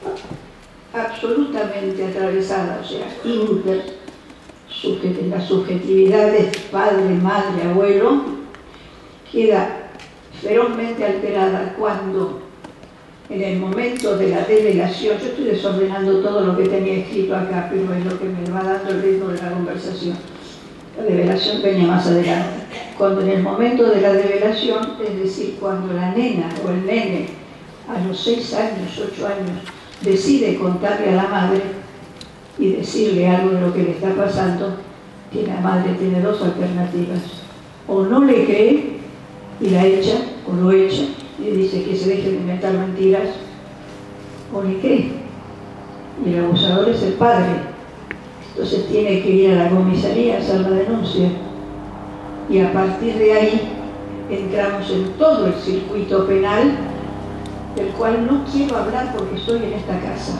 absolutamente atravesada, o sea, inter la subjetividad de padre, madre, abuelo, queda ferozmente alterada cuando en el momento de la develación, yo estoy desordenando todo lo que tenía escrito acá, pero es lo que me va dando el ritmo de la conversación. La develación venía más adelante. Cuando en el momento de la develación, es decir, cuando la nena o el nene a los seis años, ocho años, decide contarle a la madre y decirle algo de lo que le está pasando, tiene, la madre tiene dos alternativas: o no le cree y la echa, o lo echa y dice que se deje de inventar mentiras, o le cree, y el abusador es el padre, entonces tiene que ir a la comisaría a hacer la denuncia, y a partir de ahí entramos en todo el circuito penal, del cual no quiero hablar porque estoy en esta casa,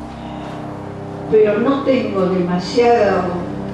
pero no tengo demasiada,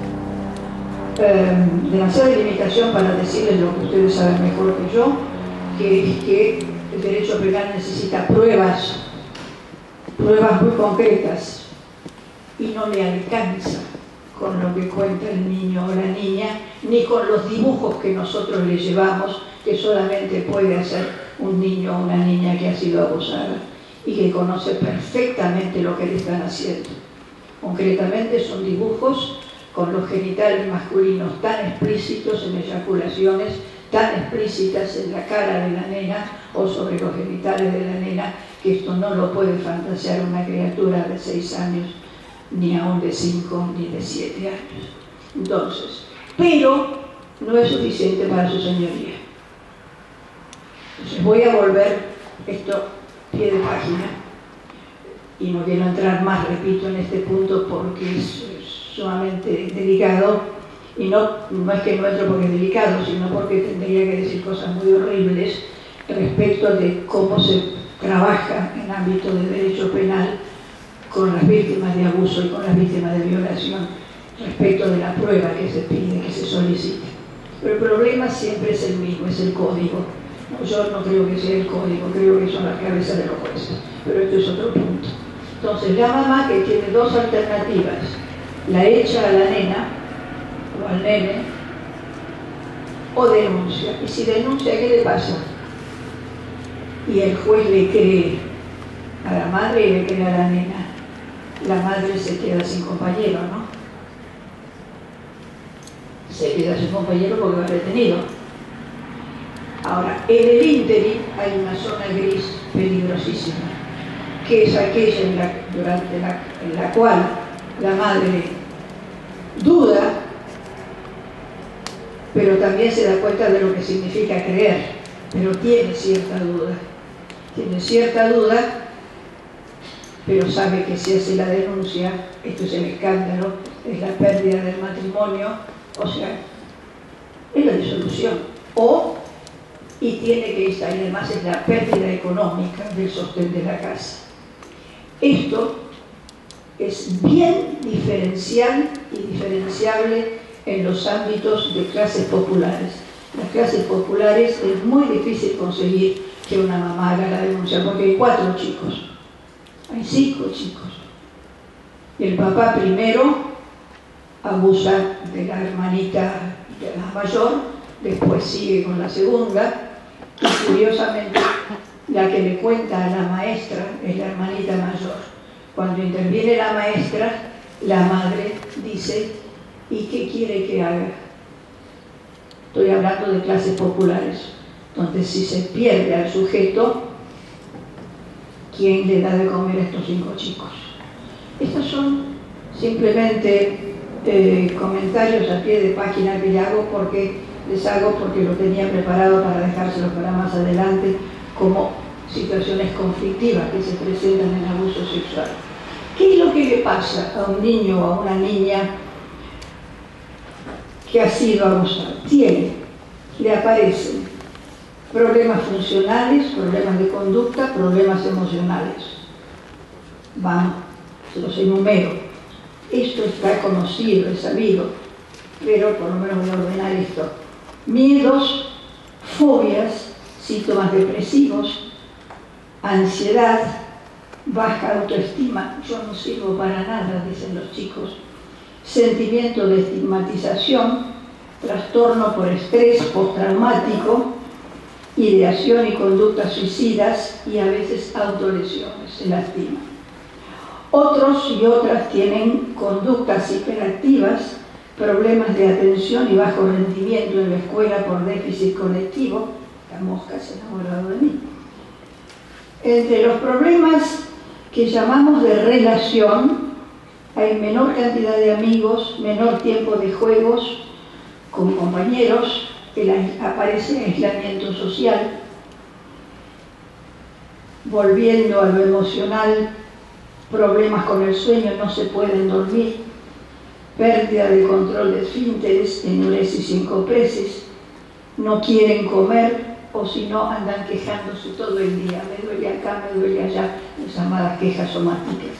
eh, demasiada limitación para decirles lo que ustedes saben mejor que yo, que es que el derecho penal necesita pruebas, pruebas muy concretas, y no le alcanza con lo que cuenta el niño o la niña, ni con los dibujos que nosotros le llevamos, que solamente puede hacer un niño o una niña que ha sido abusada y que conoce perfectamente lo que le están haciendo. Concretamente son dibujos con los genitales masculinos tan explícitos en eyaculaciones, tan explícitas en la cara de la nena o sobre los genitales de la nena, que esto no lo puede fantasear una criatura de seis años, ni aún de cinco, ni de siete años. Entonces, pero no es suficiente para su señoría. Entonces voy a volver esto pie de página, y no quiero entrar más, repito, en este punto porque es sumamente delicado, y no, no es que no entro porque es delicado, sino porque tendría que decir cosas muy horribles respecto de cómo se trabaja en el ámbito de derecho penal con las víctimas de abuso y con las víctimas de violación respecto de la prueba que se pide, que se solicite. Pero el problema siempre es el mismo, es el código. No, yo no creo que sea el código, creo que son las cabezas de los jueces, pero esto es otro punto. Entonces, la mamá, que tiene dos alternativas, la echa a la nena o al nene, o denuncia. Y si denuncia, ¿qué le pasa? Y el juez le cree a la madre y le cree a la nena. La madre se queda sin compañero, ¿no? Se queda sin compañero porque va retenido. Ahora, en el ínterin hay una zona gris peligrosísima, que es aquella en la, durante la, en la cual la madre duda, pero también se da cuenta de lo que significa creer, pero tiene cierta duda. Tiene cierta duda, pero sabe que si hace la denuncia, esto es el escándalo, es la pérdida del matrimonio, o sea, es la disolución. O, y tiene que estar, y además es la pérdida económica del sostén de la casa. Esto es bien diferencial y diferenciable en los ámbitos de clases populares. Las clases populares es muy difícil conseguir que una mamá haga la denuncia, porque hay cuatro chicos, hay cinco chicos. Y el papá primero abusa de la hermanita de la mayor, después sigue con la segunda, y curiosamente la que le cuenta a la maestra es la hermanita mayor. Cuando interviene la maestra, la madre dice: ¿y qué quiere que haga? Estoy hablando de clases populares, donde si se pierde al sujeto, ¿quién le da de comer a estos cinco chicos? Estos son simplemente eh, comentarios a pie de página que les hago porque, les hago porque lo tenía preparado para dejárselo para más adelante como situaciones conflictivas que se presentan en abuso sexual. ¿Qué es lo que le pasa a un niño o a una niña que ha sido abusado? Tiene, le aparecen problemas funcionales, problemas de conducta, problemas emocionales. Vamos, se los enumero. Esto está conocido, es sabido, pero por lo menos voy a ordenar esto. Miedos, fobias, síntomas depresivos, ansiedad, baja autoestima, yo no sirvo para nada, dicen los chicos, sentimiento de estigmatización, trastorno por estrés postraumático, ideación y conductas suicidas y a veces autolesiones, se lastiman. Otros y otras tienen conductas hiperactivas, problemas de atención y bajo rendimiento en la escuela por déficit conectivo. La mosca se ha enamorado de mí. Entre los problemas que llamamos de relación, hay menor cantidad de amigos, menor tiempo de juegos con compañeros, el, aparece aislamiento social. Volviendo a lo emocional, problemas con el sueño, no se pueden dormir, pérdida de control de esfínteres, enuresis y encopresis, no quieren comer o si no andan quejándose todo el día, me duele acá, me duele allá, las llamadas quejas somáticas.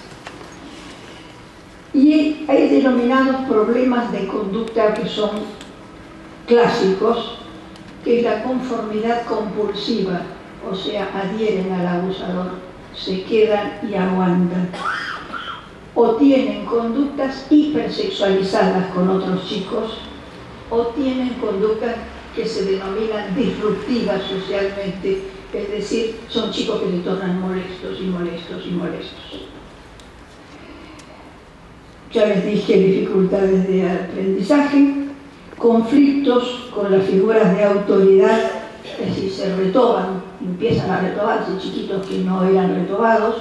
Y hay denominados problemas de conducta que son clásicos, que es la conformidad compulsiva, o sea, adhieren al abusador, se quedan y aguantan. O tienen conductas hipersexualizadas con otros chicos, o tienen conductas que se denominan disruptivas socialmente, es decir, son chicos que se tornan molestos y molestos y molestos. Ya les dije dificultades de aprendizaje, conflictos con las figuras de autoridad, es decir, se retoban, empiezan a retobarse chiquitos que no eran retobados.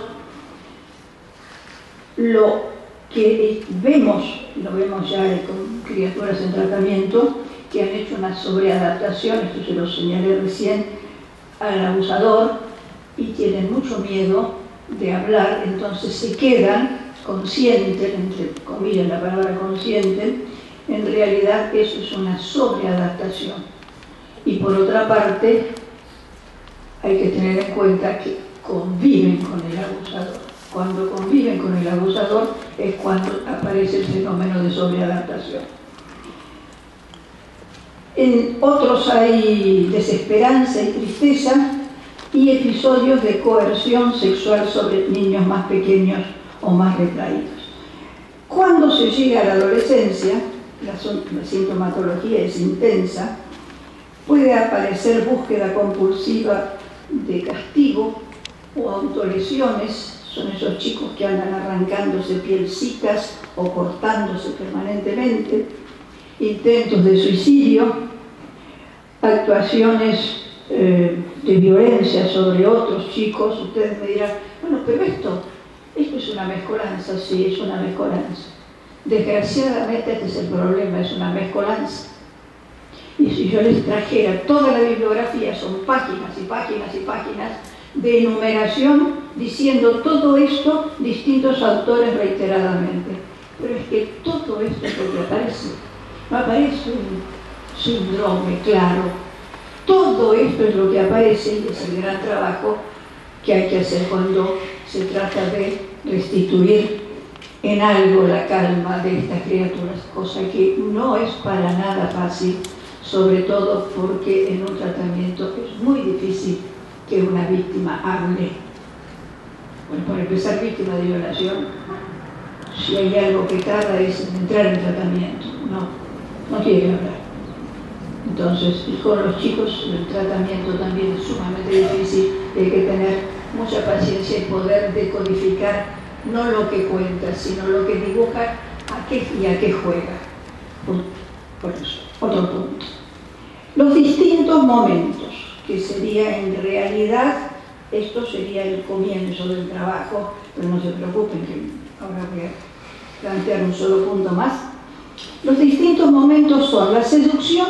Lo que vemos, lo vemos ya con criaturas en tratamiento, que han hecho una sobreadaptación, esto se lo señalé recién, al abusador y tienen mucho miedo de hablar, entonces se quedan conscientes, entre comillas la palabra consciente, en realidad eso es una sobreadaptación. Y por otra parte, hay que tener en cuenta que conviven con el abusador. Cuando conviven con el abusador es cuando aparece el fenómeno de sobreadaptación. En otros hay desesperanza y tristeza y episodios de coerción sexual sobre niños más pequeños o más retraídos. Cuando se llega a la adolescencia, la, la sintomatología es intensa, puede aparecer búsqueda compulsiva de castigo o autolesiones, son esos chicos que andan arrancándose pielcitas o cortándose permanentemente, intentos de suicidio, actuaciones eh, de violencia sobre otros chicos. Ustedes me dirán, bueno, pero esto, esto es una mezcolanza. Sí, es una mezcolanza. Desgraciadamente este es el problema, es una mezcolanza. Y si yo les trajera toda la bibliografía, son páginas y páginas y páginas de enumeración diciendo todo esto, distintos autores reiteradamente. Pero es que todo esto es lo que aparece. No aparece síndrome, claro. Todo esto es lo que aparece y es el gran trabajo que hay que hacer cuando se trata de restituir en algo la calma de estas criaturas, cosa que no es para nada fácil, sobre todo porque en un tratamiento es muy difícil que una víctima hable. Bueno, para empezar, víctima de violación, si hay algo que tarda es en entrar en tratamiento, no, no quiere hablar. Entonces, y con los chicos el tratamiento también es sumamente difícil, hay que tener mucha paciencia y poder decodificar no lo que cuenta, sino lo que dibuja a qué y a qué juega. Por, por eso, otro punto. Los distintos momentos, que sería en realidad, esto sería el comienzo del trabajo, pero no se preocupen que ahora voy a plantear un solo punto más. Los distintos momentos son la seducción.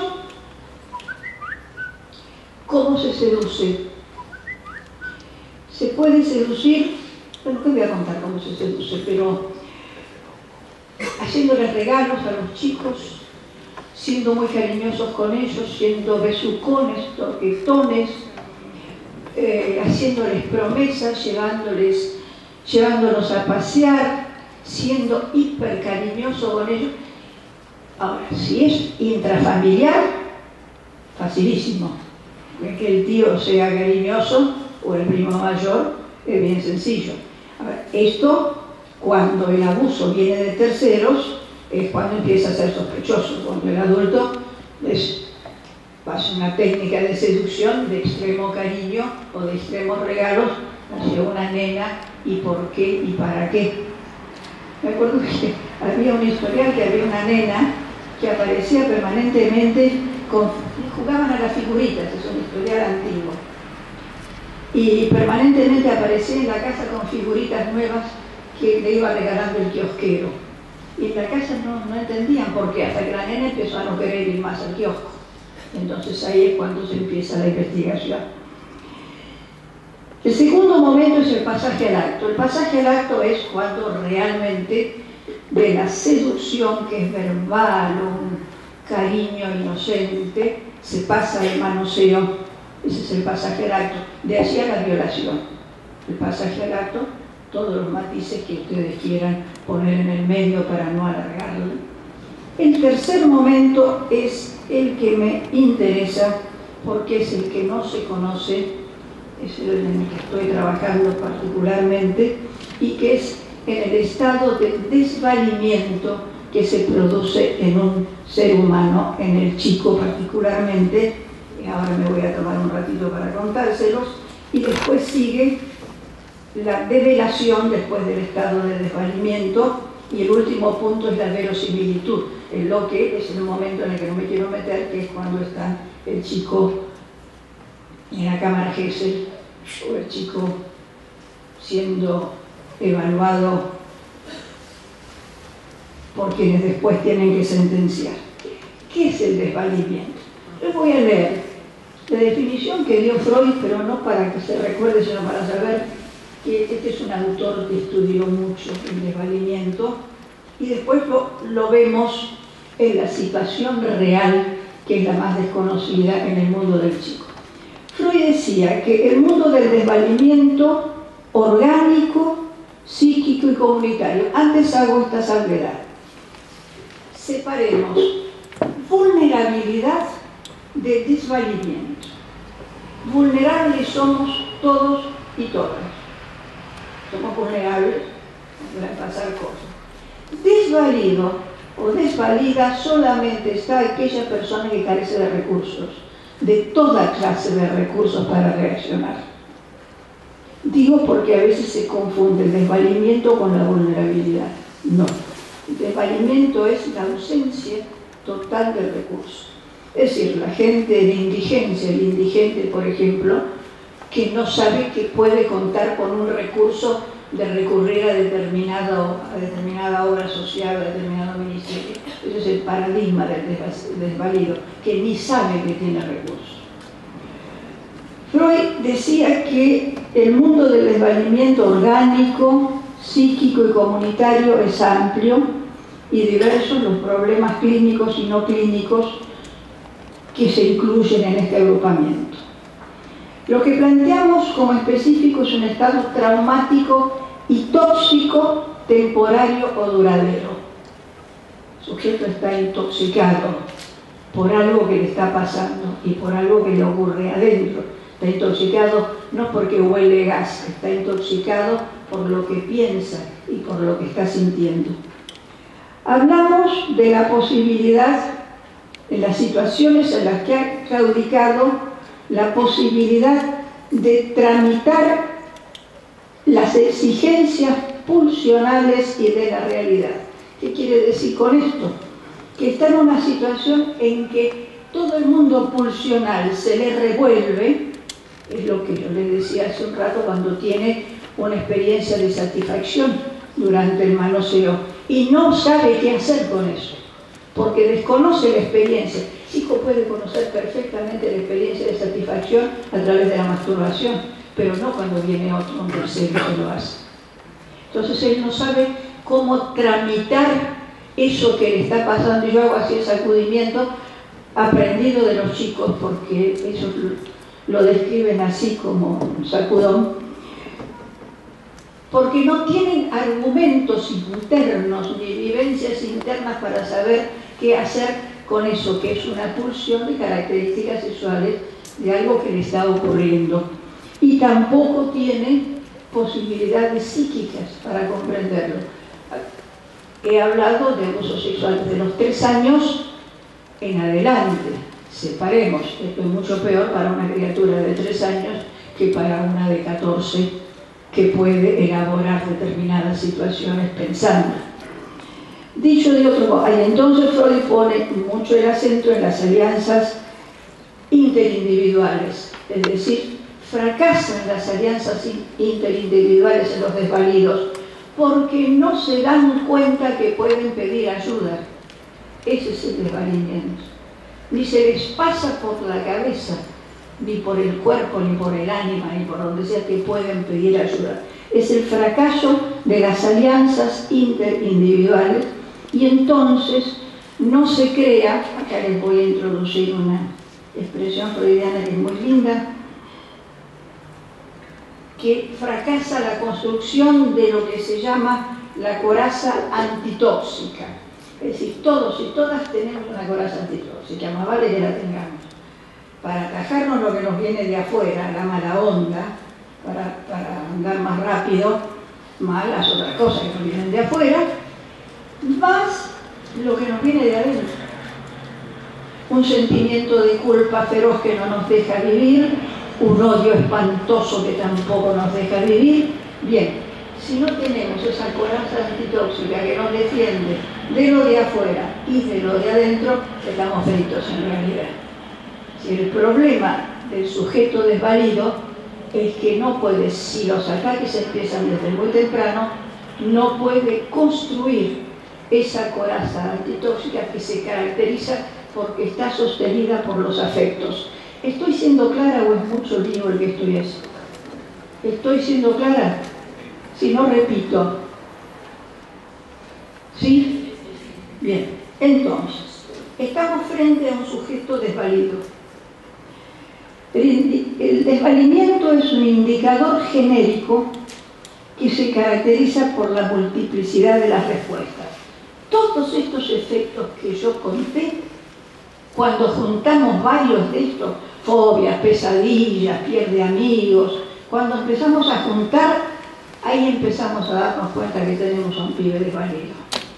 ¿Cómo se seduce? Se puede seducir, bueno, te voy a contar cómo se seduce, pero haciéndoles regalos a los chicos, siendo muy cariñosos con ellos, siendo besucones, toquetones, eh, haciéndoles promesas, llevándoles, llevándolos a pasear, siendo hiper cariñoso con ellos. Ahora, si es intrafamiliar, facilísimo. Que el tío sea cariñoso o el primo mayor es bien sencillo. A ver, esto, cuando el abuso viene de terceros, es cuando empieza a ser sospechoso. Cuando el adulto es, pasa una técnica de seducción de extremo cariño o de extremos regalos hacia una nena, y por qué y para qué. Me acuerdo que había un historial que había una nena que aparecía permanentemente con, jugaban a las figuritas, es un historial antiguo, y permanentemente aparecía en la casa con figuritas nuevas que le iba regalando el kiosquero, y en la casa no, no entendían por qué, hasta que la nena empezó a no querer ir más al kiosco. Entonces ahí es cuando se empieza la investigación. El segundo momento es el pasaje al acto. El pasaje al acto es cuando realmente de la seducción, que es verbal, un cariño inocente, se pasa al manoseo. Ese es el pasaje al acto. De allí a la violación. El pasaje al acto, todos los matices que ustedes quieran poner en el medio para no alargarlo. El tercer momento es el que me interesa, porque es el que no se conoce, es el en el que estoy trabajando particularmente, y que es en el estado de desvalimiento que se produce en un ser humano, en el chico particularmente. Y ahora me voy a tomar un ratito para contárselos, y después sigue la develación después del estado de desvalimiento, y el último punto es la verosimilitud, en lo que es el momento en el que no me quiero meter, que es cuando está el chico en la cámara Gesell, o el chico siendo evaluado por quienes después tienen que sentenciar. ¿Qué es el desvalimiento? Les voy a leer la definición que dio Freud, pero no para que se recuerde, sino para saber que este es un autor que estudió mucho el desvalimiento, y después lo, lo vemos en la situación real, que es la más desconocida en el mundo del chico. Freud decía que el mundo del desvalimiento orgánico, psíquico y comunitario. Antes hago esta salvedad. Separemos vulnerabilidad de desvalimiento. Vulnerables somos todos y todas. Somos vulnerables, pueden pasar cosas. Desvalido o desvalida solamente está aquella persona que carece de recursos, de toda clase de recursos para reaccionar. Digo porque a veces se confunde el desvalimiento con la vulnerabilidad. No, el desvalimiento es la ausencia total del recurso. Es decir, la gente de indigencia, el indigente, por ejemplo, que no sabe que puede contar con un recurso de recurrir a, determinado, a determinada obra social, a determinado ministerio. Ese es el paradigma del desvalido, que ni sabe que tiene recursos. Freud decía que el mundo del desvalimiento orgánico, psíquico y comunitario es amplio y diversos los problemas clínicos y no clínicos que se incluyen en este agrupamiento. Lo que planteamos como específico es un estado traumático y tóxico, temporario o duradero. El sujeto está intoxicado por algo que le está pasando y por algo que le ocurre adentro. Está intoxicado no porque huele gas, está intoxicado por lo que piensa y por lo que está sintiendo. Hablamos de la posibilidad, en las situaciones en las que ha claudicado, la posibilidad de tramitar las exigencias pulsionales y de la realidad. ¿Qué quiere decir con esto? Que está en una situación en que todo el mundo pulsional se le revuelve, es lo que yo le decía hace un rato cuando tiene una experiencia de satisfacción durante el manoseo y no sabe qué hacer con eso, porque desconoce la experiencia. El chico puede conocer perfectamente la experiencia de satisfacción a través de la masturbación, pero no cuando viene otro, un tercero que lo hace. Entonces él no sabe cómo tramitar eso que le está pasando. Yo hago así el sacudimiento aprendido de los chicos, porque ellos lo, lo describen así como un sacudón, porque no tienen argumentos internos ni vivencias internas para saber qué hacer con eso, que es una pulsión de características sexuales de algo que le está ocurriendo. Y tampoco tienen posibilidades psíquicas para comprenderlo. He hablado de abuso sexual de los tres años en adelante. Separemos, esto es mucho peor para una criatura de tres años que para una de catorce que puede elaborar determinadas situaciones pensando. Dicho de otro modo, entonces Freud pone mucho el acento en las alianzas interindividuales, es decir, fracasan las alianzas interindividuales en los desvalidos porque no se dan cuenta que pueden pedir ayuda. Ese es el desvalimiento. Ni se les pasa por la cabeza, ni por el cuerpo, ni por el ánima, ni por donde sea que pueden pedir ayuda. Es el fracaso de las alianzas interindividuales y entonces no se crea, acá les voy a introducir una expresión freudiana que es muy linda, que fracasa la construcción de lo que se llama la coraza antitóxica. Es decir, todos y todas tenemos una coraza antitóxica, más vale que la tengamos. Para atajarnos lo que nos viene de afuera, la mala onda, para, para andar más rápido, más las otras cosas que nos vienen de afuera, más lo que nos viene de adentro. Un sentimiento de culpa feroz que no nos deja vivir, un odio espantoso que tampoco nos deja vivir. Bien, si no tenemos esa coraza antitóxica que nos defiende de lo de afuera y de lo de adentro, estamos fritos en realidad. Si el problema del sujeto desvalido es que no puede, si los ataques empiezan desde muy temprano, no puede construir esa coraza antitóxica que se caracteriza porque está sostenida por los afectos. ¿Estoy siendo clara o es mucho lío el que estoy haciendo? ¿Estoy siendo clara? Si no, repito. ¿Sí? Bien. Entonces, estamos frente a un sujeto desvalido. El, el desvalimiento es un indicador genérico que se caracteriza por la multiplicidad de las respuestas. Todos estos efectos que yo conté, cuando juntamos varios de estos, fobias, pesadillas, pierde amigos, cuando empezamos a juntar, ahí empezamos a darnos cuenta que tenemos a un pibe desvalido.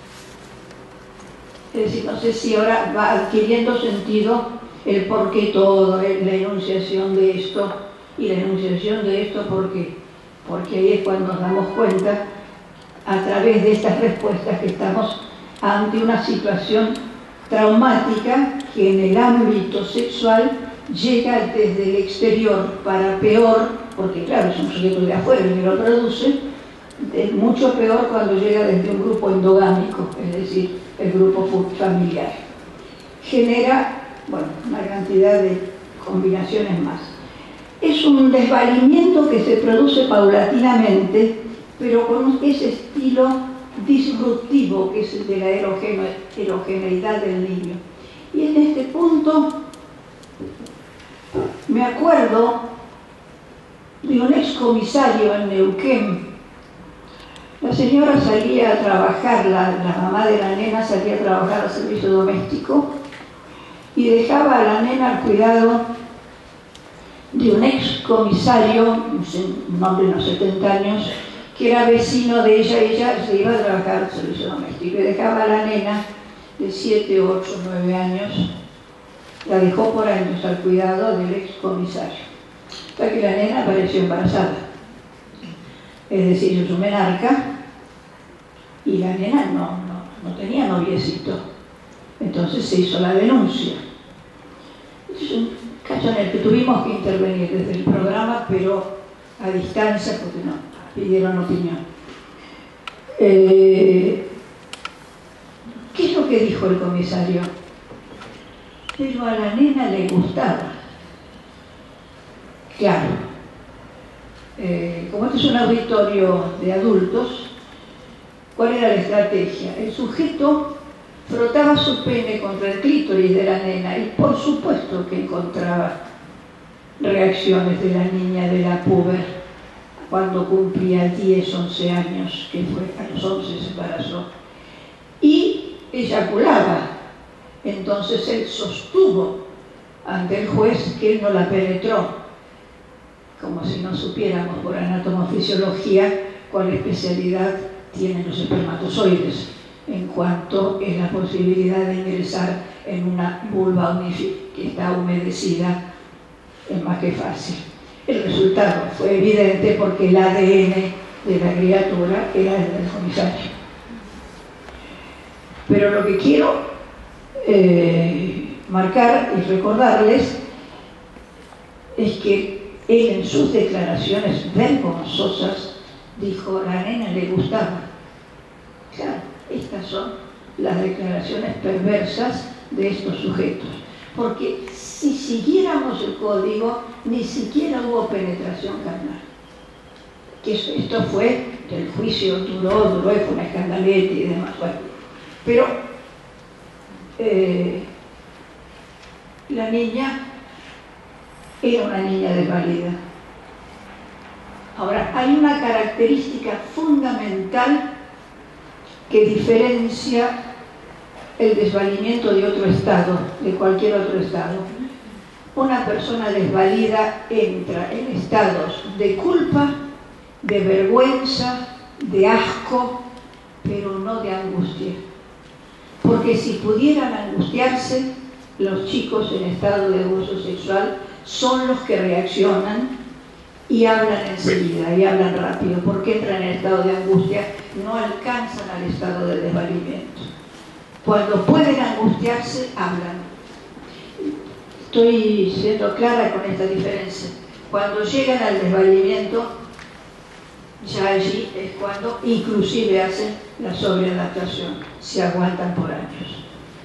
Es decir, no sé si ahora va adquiriendo sentido el por qué todo, la enunciación de esto, y la enunciación de esto, ¿por qué? Porque ahí es cuando nos damos cuenta, a través de estas respuestas, que estamos ante una situación traumática que en el ámbito sexual llega desde el exterior para peor, porque claro, es un sujeto de afuera el que lo produce, es mucho peor cuando llega desde un grupo endogámico, es decir, el grupo familiar. Genera, bueno, una cantidad de combinaciones más. Es un desvalimiento que se produce paulatinamente, pero con ese estilo disruptivo que es el de la erogene- erogeneidad del niño. Y en este punto Me acuerdo de un excomisario en Neuquén. La señora salía a trabajar, la, la mamá de la nena salía a trabajar al servicio doméstico y dejaba a la nena al cuidado de un excomisario, un hombre de unos setenta años, que era vecino de ella. Ella se iba a trabajar al servicio doméstico y dejaba a la nena de siete, ocho, nueve años, la dejó por años al cuidado del excomisario, hasta que la nena apareció embarazada, es decir, es su menarca, y la nena no, no, no tenía noviecito. Entonces se hizo la denuncia. Es un caso en el que tuvimos que intervenir desde el programa, pero a distancia, porque no pidieron opinión. Eh, ¿Qué es lo que dijo el comisario? Pero a la nena le gustaba. Claro, eh, como este es un auditorio de adultos, ¿cuál era la estrategia? El sujeto frotaba su pene contra el clítoris de la nena y por supuesto que encontraba reacciones de la niña, de la puber, cuando cumplía diez, once años, que fue a los once se embarazó, y eyaculaba. Entonces él sostuvo ante el juez que él no la penetró, como si no supiéramos por anatomofisiología cuál especialidad tienen los espermatozoides en cuanto a la posibilidad de ingresar en una vulva que está humedecida. Es más que fácil. El resultado fue evidente porque el A D N de la criatura era el del comisario. Pero lo que quiero eh, marcar y recordarles es que él en sus declaraciones vergonzosas dijo: la nena le gustaba. Claro, estas son las declaraciones perversas de estos sujetos. Porque si siguiéramos el código, ni siquiera hubo penetración carnal. Que esto fue, el juicio duró, duró, fue una escandaleta y demás. Bueno, pero eh, la niña era una niña desvalida. Ahora, hay una característica fundamental que diferencia el desvalimiento de otro estado, de cualquier otro estado. Una persona desvalida entra en estados de culpa, de vergüenza, de asco, pero no de angustia. Porque si pudieran angustiarse, los chicos en estado de abuso sexual son los que reaccionan y hablan enseguida, y hablan rápido, porque entran en estado de angustia, no alcanzan al estado de desvalimiento. Cuando pueden angustiarse, hablan. Estoy siendo clara con esta diferencia. Cuando llegan al desvalimiento, ya allí es cuando inclusive hacen la sobreadaptación, se aguantan por años.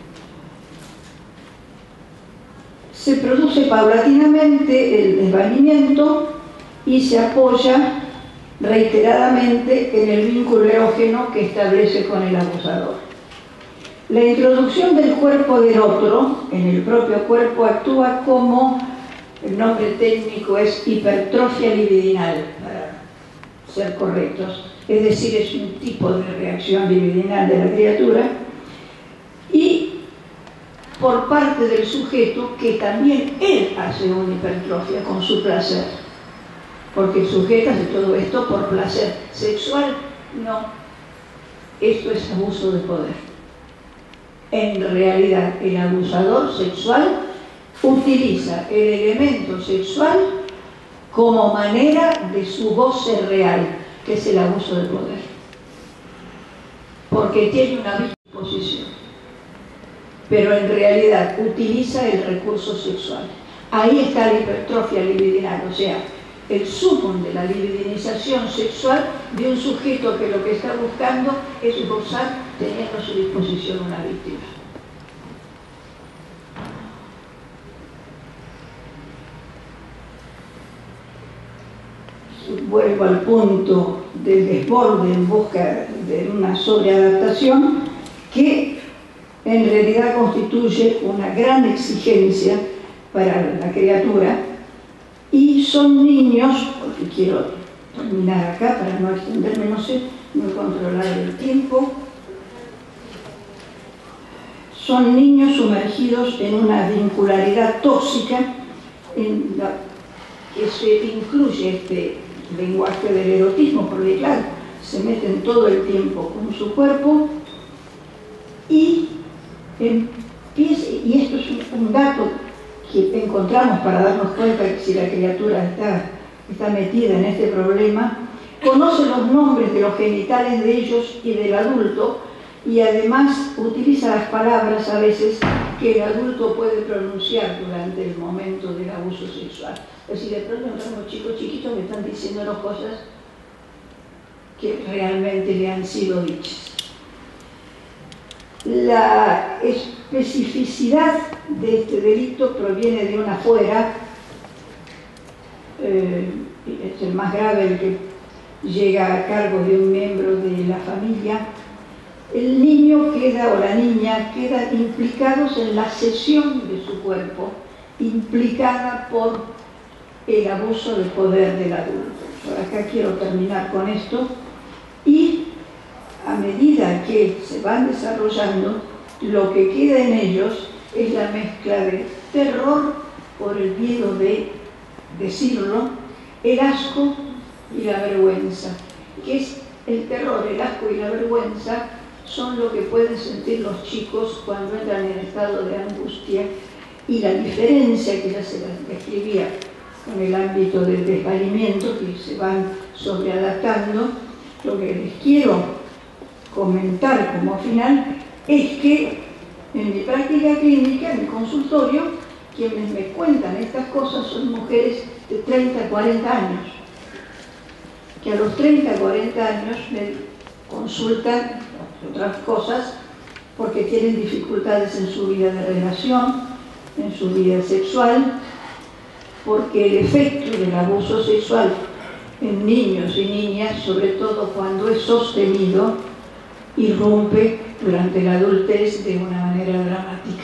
Se produce paulatinamente el desvalimiento y se apoya reiteradamente en el vínculo erógeno que establece con el abusador. La introducción del cuerpo del otro en el propio cuerpo actúa como, el nombre técnico es hipertrofia libidinal, para ser correctos, es decir, es un tipo de reacción libidinal de la criatura, y por parte del sujeto, que también él hace una hipertrofia con su placer, porque el sujeto hace todo esto por placer sexual. No, esto es abuso de poder. En realidad, el abusador sexual utiliza el elemento sexual como manera de su goce real, que es el abuso de poder, porque tiene una disposición, pero en realidad utiliza el recurso sexual. Ahí está la hipertrofia libidinal, o sea, el sumum de la libidinización sexual de un sujeto que lo que está buscando es gozar teniendo a su disposición una víctima. Vuelvo al punto del desborde en busca de una sobreadaptación que en realidad constituye una gran exigencia para la criatura, y son niños, porque quiero terminar acá para no extenderme, no sé, no controlar el tiempo, son niños sumergidos en una vincularidad tóxica en la que se incluye este lenguaje del erotismo, porque claro, se meten todo el tiempo con su cuerpo y empieza, y esto es un, un dato que encontramos para darnos cuenta que si la criatura está, está metida en este problema, conoce los nombres de los genitales de ellos y del adulto, y además utiliza las palabras a veces que el adulto puede pronunciar durante el momento del abuso sexual. Es decir, de pronto encontramos chicos chiquitos que están diciéndonos cosas que realmente le han sido dichas. La especificidad de este delito proviene de una fuera, eh, es el más grave, el que llega a cargo de un miembro de la familia. El niño queda, o la niña, queda implicados en la cesión de su cuerpo, implicada por el abuso de poder del adulto. Por acá quiero terminar con esto, y a medida que se van desarrollando, lo que queda en ellos es la mezcla de terror por el miedo de decirlo, el asco y la vergüenza, que es el terror, el asco y la vergüenza son lo que pueden sentir los chicos cuando entran en estado de angustia, y la diferencia que ya se las describía con el ámbito del desvalimiento, que se van sobreadaptando. Lo que les quiero comentar como final es que en mi práctica clínica, en mi consultorio, quienes me cuentan estas cosas son mujeres de treinta a cuarenta años, que a los treinta a cuarenta años me consultan otras cosas porque tienen dificultades en su vida de relación, en su vida sexual, porque el efecto del abuso sexual en niños y niñas, sobre todo cuando es sostenido, irrumpe durante la adultez de una manera dramática.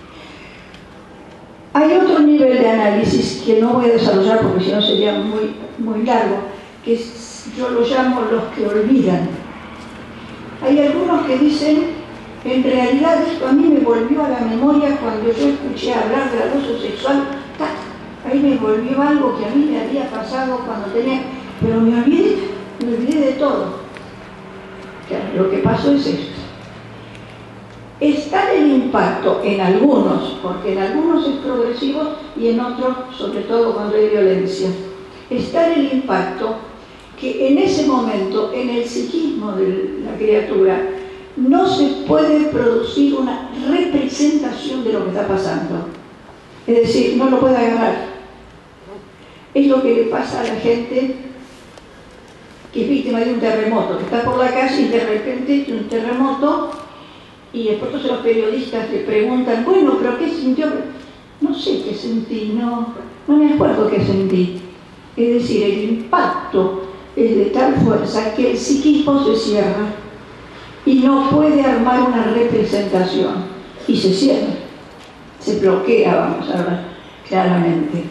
Hay otro nivel de análisis que no voy a desarrollar porque si no sería muy, muy largo, que es, yo lo llamo los que olvidan. Hay algunos que dicen, en realidad esto a mí me volvió a la memoria cuando yo escuché hablar del abuso sexual, ¡tac! Ahí me volvió algo que a mí me había pasado cuando tenía, pero me olvidé, me olvidé de todo. Claro, lo que pasó es esto. Está el impacto en algunos, porque en algunos es progresivo y en otros, sobre todo cuando hay violencia, está el impacto que en ese momento, en el psiquismo de la criatura, no se puede producir una representación de lo que está pasando. Es decir, no lo puede agarrar. Es lo que le pasa a la gente que es víctima de un terremoto, que está por la calle y de repente un terremoto, y después todos los periodistas le preguntan, bueno, pero ¿qué sintió? No sé qué sentí, no, no me acuerdo qué sentí. Es decir, el impacto es de tal fuerza que el psiquismo se cierra y no puede armar una representación, y se cierra, se bloquea, vamos a ver claramente,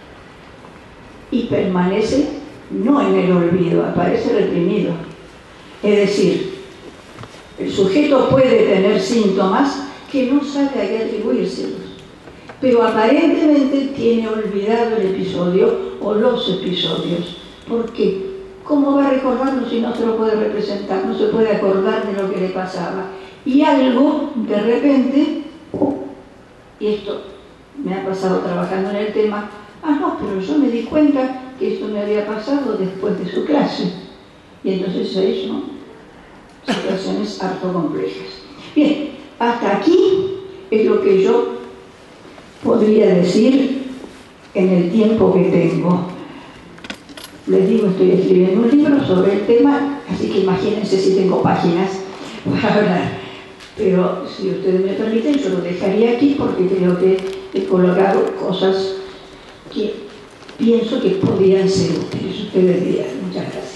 y permanece no en el olvido, aparece reprimido. Es decir, el sujeto puede tener síntomas que no sabe a qué atribuírselos, pero aparentemente tiene olvidado el episodio o los episodios. ¿Por qué? ¿Cómo va a recordarlo si no se lo puede representar? No se puede acordar de lo que le pasaba. Y algo, de repente, y esto me ha pasado trabajando en el tema, ah, no, pero yo me di cuenta que esto me había pasado después de su clase. Y entonces se hizo situaciones harto complejas. Bien, hasta aquí es lo que yo podría decir en el tiempo que tengo. Les digo, estoy escribiendo un libro sobre el tema, así que imagínense si tengo páginas para hablar. Pero si ustedes me permiten, yo lo dejaría aquí porque creo que he colocado cosas que pienso que podrían ser útiles. Ustedes dirán. Muchas gracias.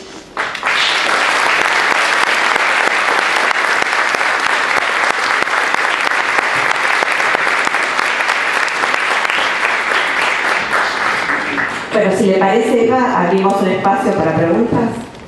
abrimos un espacio para preguntas.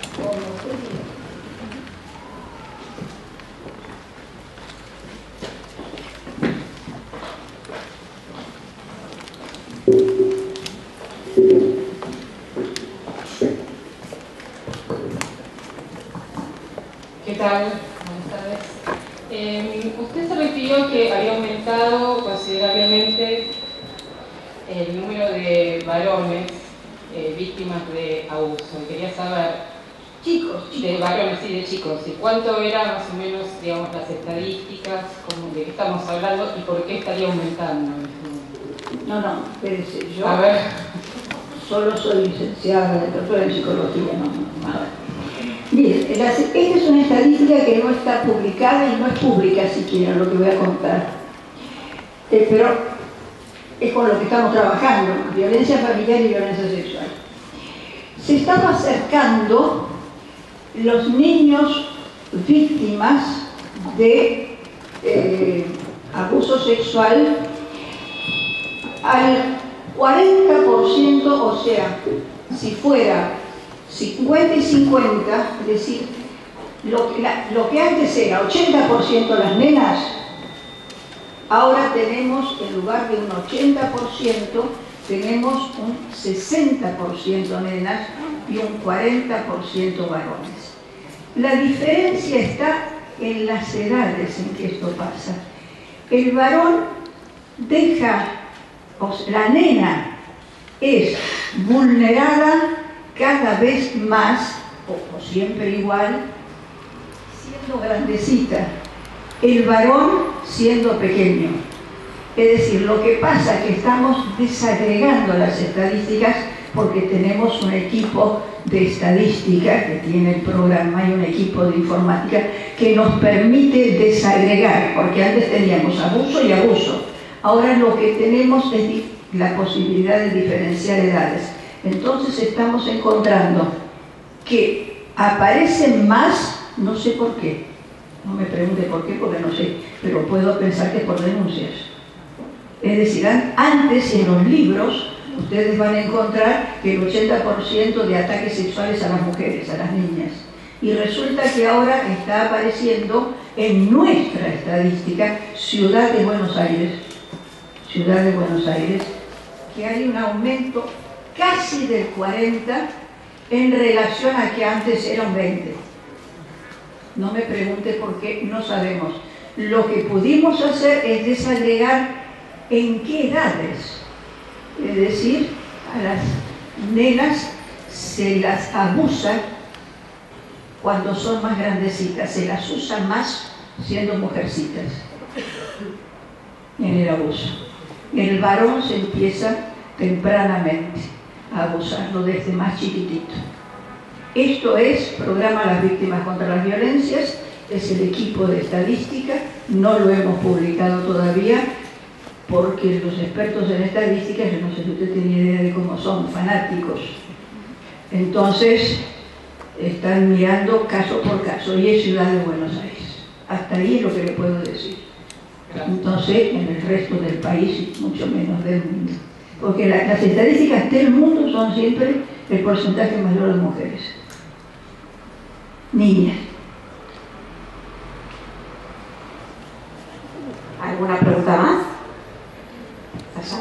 ¿Qué tal? Buenas tardes. Eh, usted se refirió que había aumentado considerablemente el número de varones eh, víctimas de abuso. Y quería saber, Chicos, chicos. de varones y de chicos, ¿y cuánto eran más o menos, digamos, las estadísticas, como de qué estamos hablando y por qué estaría aumentando? No, no, espérese, yo A ver. solo soy licenciada de doctora en psicología, no, no, nada. Mire, esta es una estadística que no está publicada y no es pública siquiera lo que voy a contar. Eh, pero es con lo que estamos trabajando, violencia familiar y violencia sexual. Se están acercando los niños víctimas de eh, abuso sexual al cuarenta por ciento, o sea, si fuera cincuenta y cincuenta, es decir, lo que, la, lo que antes era ochenta por ciento las nenas, ahora tenemos, en lugar de un ochenta por ciento, tenemos un sesenta por ciento nenas y un cuarenta por ciento varones. La diferencia está en las edades en que esto pasa. El varón deja, o sea, la nena es vulnerada cada vez más, o, o siempre igual, siendo grandecita, el varón siendo pequeño. Es decir, lo que pasa es que estamos desagregando las estadísticas porque tenemos un equipo de estadística que tiene el programa y un equipo de informática que nos permite desagregar, porque antes teníamos abuso y abuso. Ahora lo que tenemos es la posibilidad de diferenciar edades. Entonces estamos encontrando que aparecen más, no sé por qué, no me pregunte por qué porque no sé, pero puedo pensar que por denuncias. Es decir, antes en los libros ustedes van a encontrar que el ochenta por ciento de ataques sexuales a las mujeres, a las niñas, y resulta que ahora está apareciendo en nuestra estadística Ciudad de Buenos Aires, Ciudad de Buenos Aires, que hay un aumento casi del cuarenta en relación a que antes era un veinte. No me pregunte por qué, no sabemos. Lo que pudimos hacer es desagregar en qué edades. Es decir, a las nenas se las abusa cuando son más grandecitas, se las usa más siendo mujercitas en el abuso. El varón se empieza tempranamente a abusarlo desde más chiquitito. Esto es Programa Las Víctimas contra las Violencias, es el equipo de estadística, no lo hemos publicado todavía porque los expertos en estadística, yo no sé si usted tiene idea de cómo son, fanáticos. Entonces, están mirando caso por caso y es Ciudad de Buenos Aires. Hasta ahí es lo que le puedo decir. Entonces, en el resto del país, mucho menos del mundo. Porque la, las estadísticas del mundo son siempre el porcentaje mayor de mujeres. Niñas. ¿Alguna pregunta más? Allá.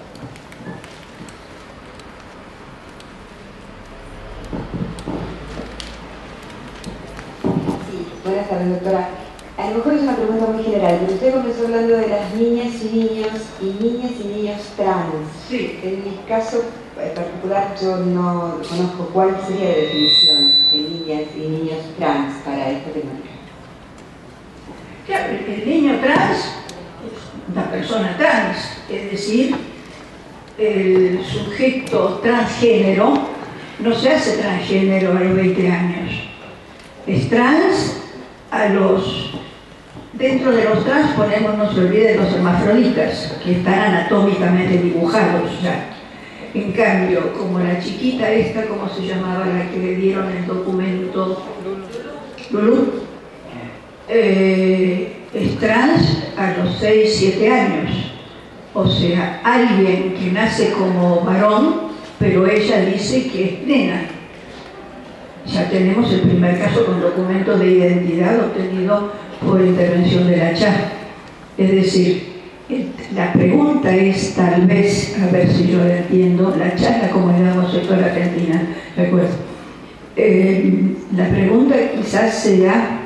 Sí, buenas tardes, doctora. A lo mejor es una pregunta muy general, pero usted comenzó hablando de las niñas y niños y niñas y niños trans. Sí. En mi caso particular yo no conozco cuál sería la definición de niñas y niños trans para esta temática. Claro, el niño trans es una persona trans, es decir, el sujeto transgénero no se hace transgénero a los veinte años. Es trans a los... Dentro de los trans ponemos, no se olvide, los hermafroditas, que están anatómicamente dibujados ya. En cambio, como la chiquita esta, ¿cómo se llamaba la que le dieron el documento? Lulú. Eh, es trans a los seis, siete años. O sea, alguien que nace como varón pero ella dice que es nena. Ya tenemos el primer caso con documento de identidad obtenido por intervención de la C H A. Es decir, la pregunta es, tal vez, a ver si yo la entiendo, la C H A es la Comunidad Homosexual Argentina, recuerdo. Eh, la pregunta quizás sea,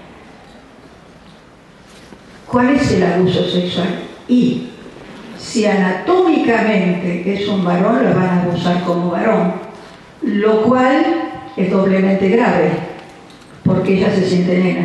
¿cuál es el abuso sexual? Y si anatómicamente es un varón, lo van a abusar como varón, lo cual es doblemente grave, porque ella se siente nena.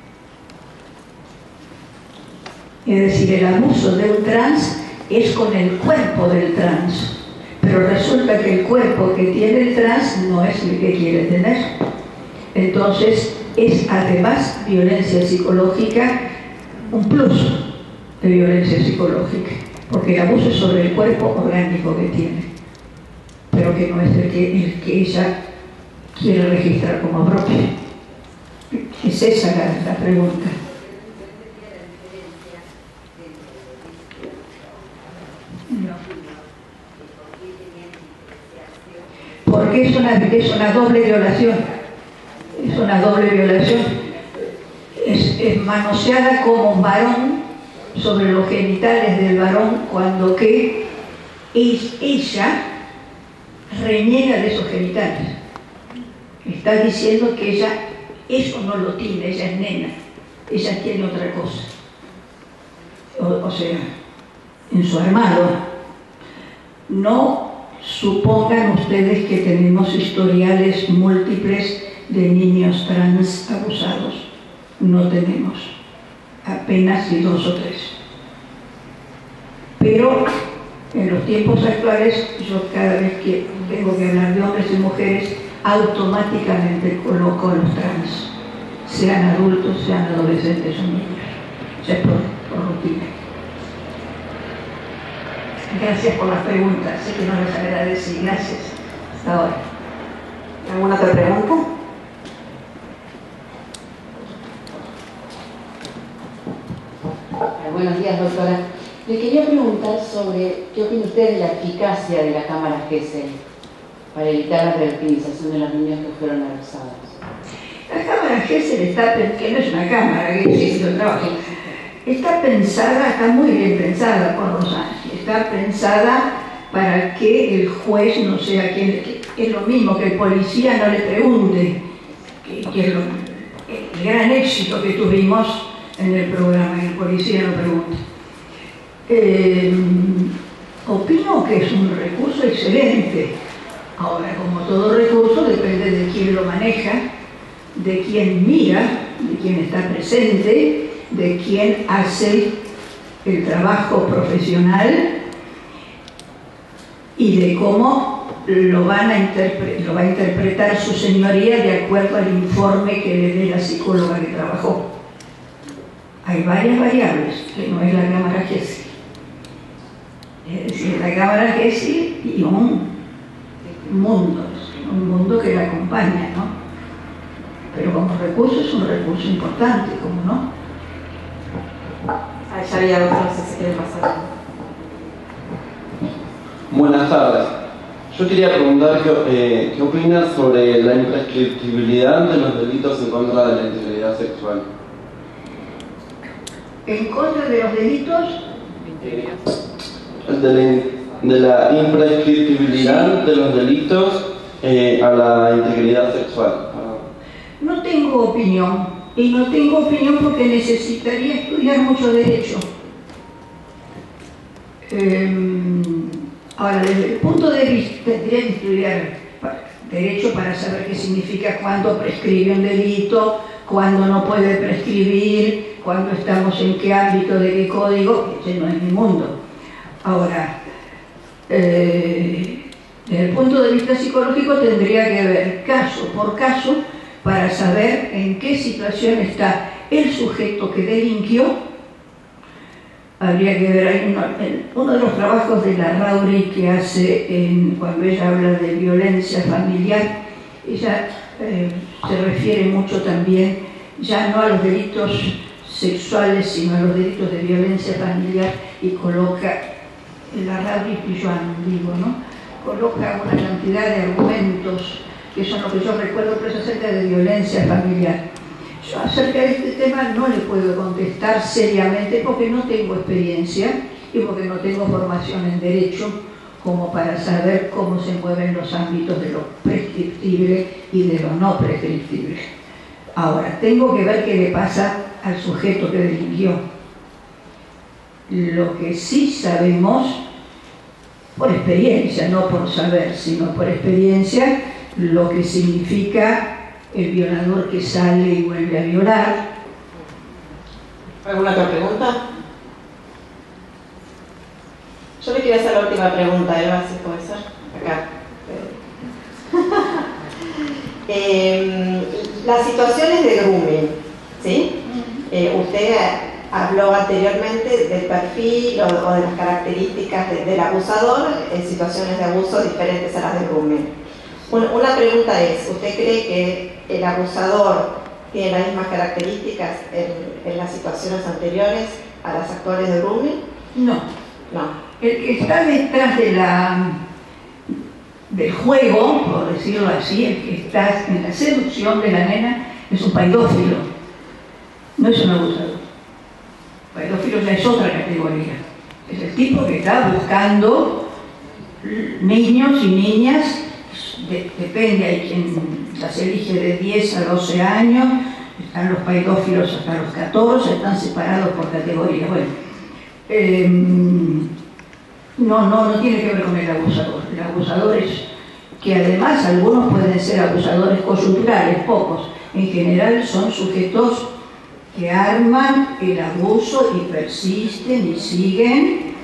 Es decir, el abuso de un trans es con el cuerpo del trans, pero resulta que el cuerpo que tiene el trans no es el que quiere tener. Entonces, es además violencia psicológica, un plus de violencia psicológica, porque el abuso es sobre el cuerpo orgánico que tiene, pero que no es el que, el que ella quiere registrar como propio. Es esa la, la pregunta. No. Porque es una, es una doble violación. Es una doble violación. Es, es manoseada como un varón sobre los genitales del varón, cuando que es, ella reniega de esos genitales. Está diciendo que ella eso no lo tiene, ella es nena, ella tiene otra cosa. O, o sea, en su armado. No supongan ustedes que tenemos historiales múltiples de niños trans abusados. No tenemos. Apenas si dos o tres. Pero en los tiempos actuales, yo cada vez que tengo que hablar de hombres y mujeres, automáticamente coloco a los trans, sean adultos, sean adolescentes o niños. O sea, por, por rutina. Gracias por las preguntas, sé que no les agradecí. Gracias. Hasta ahora. ¿Alguna otra pregunta? Buenos días, doctora. Le quería preguntar sobre qué opina usted de la eficacia de la cámara Gesell para evitar la revictimización de los niños que fueron abusados. La cámara Gesell está, que no es una cámara, que existe un trabajo, está pensada, está muy bien pensada por Rosani, está pensada para que el juez no sea quien, que es lo mismo que el policía no le pregunte, que, que es lo, el gran éxito que tuvimos en el programa, que el policía no pregunte. Eh, opino que es un recurso excelente. Ahora, como todo recurso, depende de quién lo maneja, de quién mira, de quién está presente, de quién hace el trabajo profesional y de cómo lo, van a interpre- lo va a interpretar su señoría de acuerdo al informe que le dé la psicóloga que trabajó. Hay varias variables, que no es la cámara Gesell. Es decir, la cámara Gesell y un mundo, un mundo que la acompaña, ¿no? Pero como recurso es un recurso importante, ¿cómo no? Ah, ya había otro, no sé si quieren pasar. Buenas tardes. Yo quería preguntar qué, eh, qué opinas sobre la imprescriptibilidad de los delitos en contra de la integridad sexual. En contra de los delitos, De la, de la imprescriptibilidad de los delitos eh, a la integridad sexual. no tengo opinión. Y no tengo opinión porque necesitaría estudiar mucho derecho. Eh, ahora, desde el punto de vista, tendría que estudiar derecho para saber qué significa cuándo prescribe un delito, cuándo no puede prescribir, cuándo estamos en qué ámbito, de qué código. Ese no es mi mundo. Ahora, eh, desde el punto de vista psicológico tendría que ver caso por caso para saber en qué situación está el sujeto que delinquió. Habría que ver, hay uno, en uno de los trabajos de la Rauri que hace en, cuando ella habla de violencia familiar, ella eh, se refiere mucho también ya no a los delitos sexuales sino a los delitos de violencia familiar y coloca la Rauri y Joan, digo, ¿no? coloca una cantidad de argumentos que son lo que yo recuerdo, pero es acerca de violencia familiar. Yo acerca de este tema no le puedo contestar seriamente porque no tengo experiencia y porque no tengo formación en derecho como para saber cómo se mueven los ámbitos de lo prescriptible y de lo no prescriptible. Ahora, tengo que ver qué le pasa al sujeto que delinquió. Lo que sí sabemos, por experiencia, no por saber, sino por experiencia, lo que significa el violador que sale y vuelve a violar. ¿Alguna otra pregunta? Yo le quiero hacer la última pregunta, Eva, si puede ser. Acá. eh, las situaciones de grooming, ¿sí? Eh, usted habló anteriormente del perfil o, o de las características de, del abusador en situaciones de abuso diferentes a las de grooming. Una, una pregunta es, ¿usted cree que el abusador tiene las mismas características en, en las situaciones anteriores a las actuales de grooming? No. No. El que está detrás de la, del juego, por decirlo así, el que está en la seducción de la nena es un paidófilo, no es un abusador. Paidófilo ya es otra categoría. Es el tipo que está buscando niños y niñas, de, depende, hay quien las elige de diez a doce años, están los paidófilos hasta los catorce, están separados por categorías. Bueno, eh, no, no, no tiene que ver con el abusador. El abusador es que además algunos pueden ser abusadores coyunturales, pocos. En general son sujetos que arman el abuso y persisten y siguen.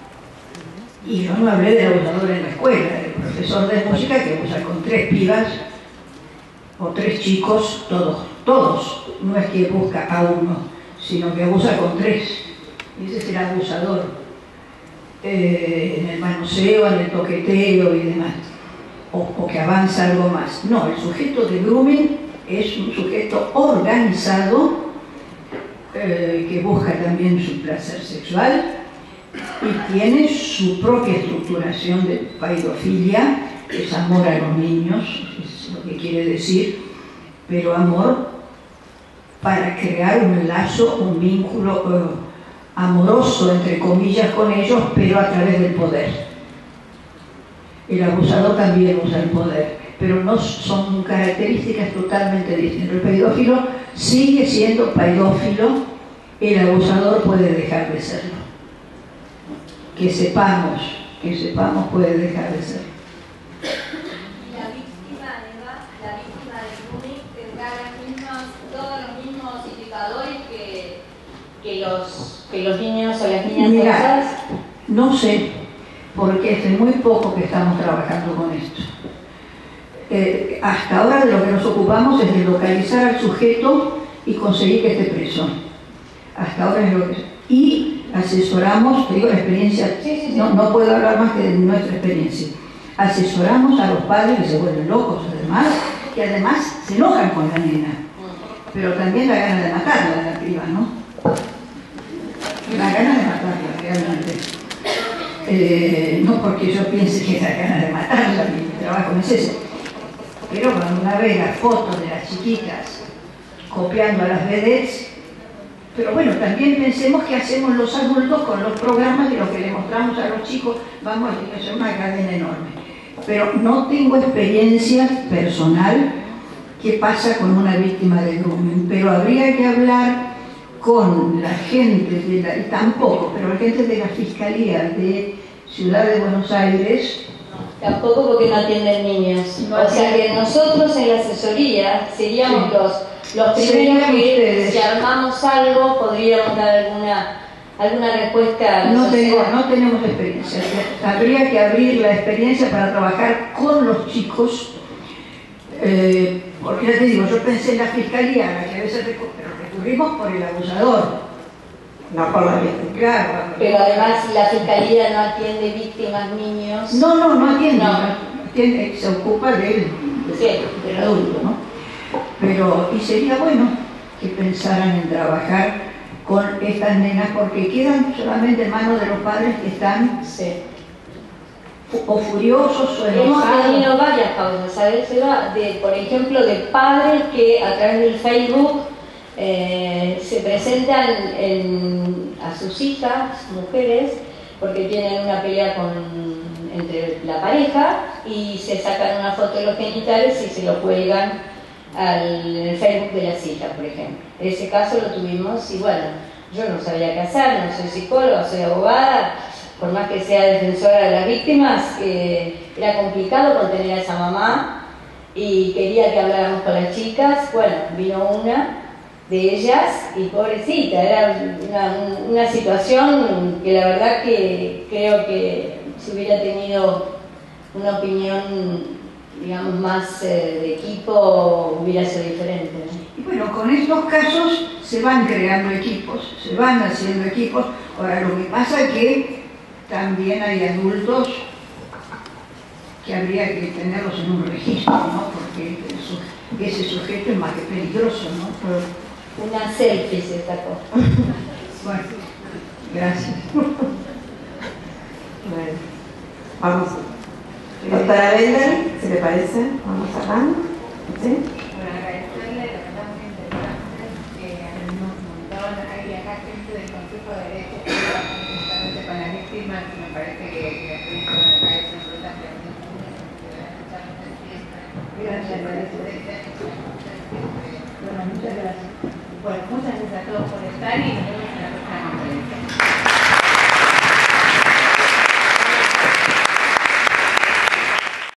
Y yo no hablé del abusador en la escuela, del profesor de música que abusa con tres pibas o tres chicos, todos, todos. No es que busca a uno, sino que abusa con tres. Ese es el abusador. Eh, en el manoseo, en el toqueteo y demás. O, o que avanza algo más. No, el sujeto de grooming es un sujeto organizado eh, que busca también su placer sexual y tiene su propia estructuración de paidofilia, que es amor a los niños, es lo que quiere decir, pero amor para crear un lazo, un vínculo eh, amoroso, entre comillas, con ellos, pero a través del poder. El abusador también usa el poder, pero no son características totalmente distintas. El pedófilo sigue siendo pedófilo, el abusador puede dejar de serlo. Que sepamos, que sepamos puede dejar de serlo. La víctima, Eva, la víctima del grooming tendrá los mismos, todos los mismos indicadores que, que, los, que los niños o las niñas abusadas. No sé, porque hace muy poco que estamos trabajando con esto. Eh, hasta ahora de lo que nos ocupamos es de localizar al sujeto y conseguir que esté preso. Hasta ahora es lo que... Y asesoramos, te digo la experiencia, sí, sí, sí. No, no puedo hablar más que de nuestra experiencia. Asesoramos a los padres que se vuelven locos, además, que además se enojan con la nena, pero también la gana de matarla de la piba, ¿no? La gana de matarla, realmente. Eh, no porque yo piense que es la gana de matarla, mi trabajo no es ese, pero cuando una ve las fotos de las chiquitas copiando a las vedettes. Pero bueno, también pensemos que hacemos los adultos con los programas y lo que le mostramos a los chicos, vamos a hacer una cadena enorme. Pero no tengo experiencia personal que pasa con una víctima de grooming, pero habría que hablar con la gente, de la, y tampoco, pero la gente de la Fiscalía de Ciudad de Buenos Aires. Tampoco porque no atienden niños. No o sea que atienden. nosotros en la asesoría seríamos Sí. los... Los primeros Serían que, ustedes. si armamos algo, podríamos dar alguna, alguna respuesta. No, social. tengo, no tenemos experiencia. Habría que abrir la experiencia para trabajar con los chicos, eh, porque ya te digo, yo pensé en la Fiscalía, a la que a veces recur- pero recurrimos por el abusador. No por la víctima. Claro. Pero además la Fiscalía no atiende víctimas, niños. No, no, no atiende. No. Atiende, se ocupa del, Sí. del adulto, ¿no? Pero, y sería bueno que pensaran en trabajar con estas nenas porque quedan solamente en manos de los padres que están Sí. o furiosos o Hemos enojados. tenido varias causas, ¿sabes, Eva? De, por ejemplo, de padres que a través del Facebook eh, se presentan en, a sus hijas, mujeres, porque tienen una pelea con, entre la pareja y se sacan una foto de los genitales y se lo cuelgan al en el Facebook de las hijas, por ejemplo. Ese caso lo tuvimos y bueno, yo no sabía qué hacer, no soy psicóloga, soy abogada. Por más que sea defensora de las víctimas, eh, era complicado contener a esa mamá y quería que habláramos con las chicas. Bueno, vino una de ellas y pobrecita, era una, una situación que la verdad que creo que si hubiera tenido una opinión, digamos, más eh, de equipo, hubiera sido diferente, ¿no? Y bueno, con estos casos se van creando equipos, se van haciendo equipos. Ahora, lo que pasa es que también hay adultos que habría que tenerlos en un registro, ¿no? Porque ese sujeto es más que peligroso, ¿no? Una selfie se sacó. Bueno, gracias. Bueno, vamos. Doctora Bender, ¿se le parece? Vamos cerrando. ¿Sí? Bueno, agradecerle, la verdad muy interesante. Eh, nos montaban ahí acá gente del Consejo de Derechos justamente con las víctimas, y me parece que la experiencia de acá es importante. Gracias, bueno, muchas gracias. Bueno, muchas gracias a todos por estar y nos vemos en la próxima conferencia.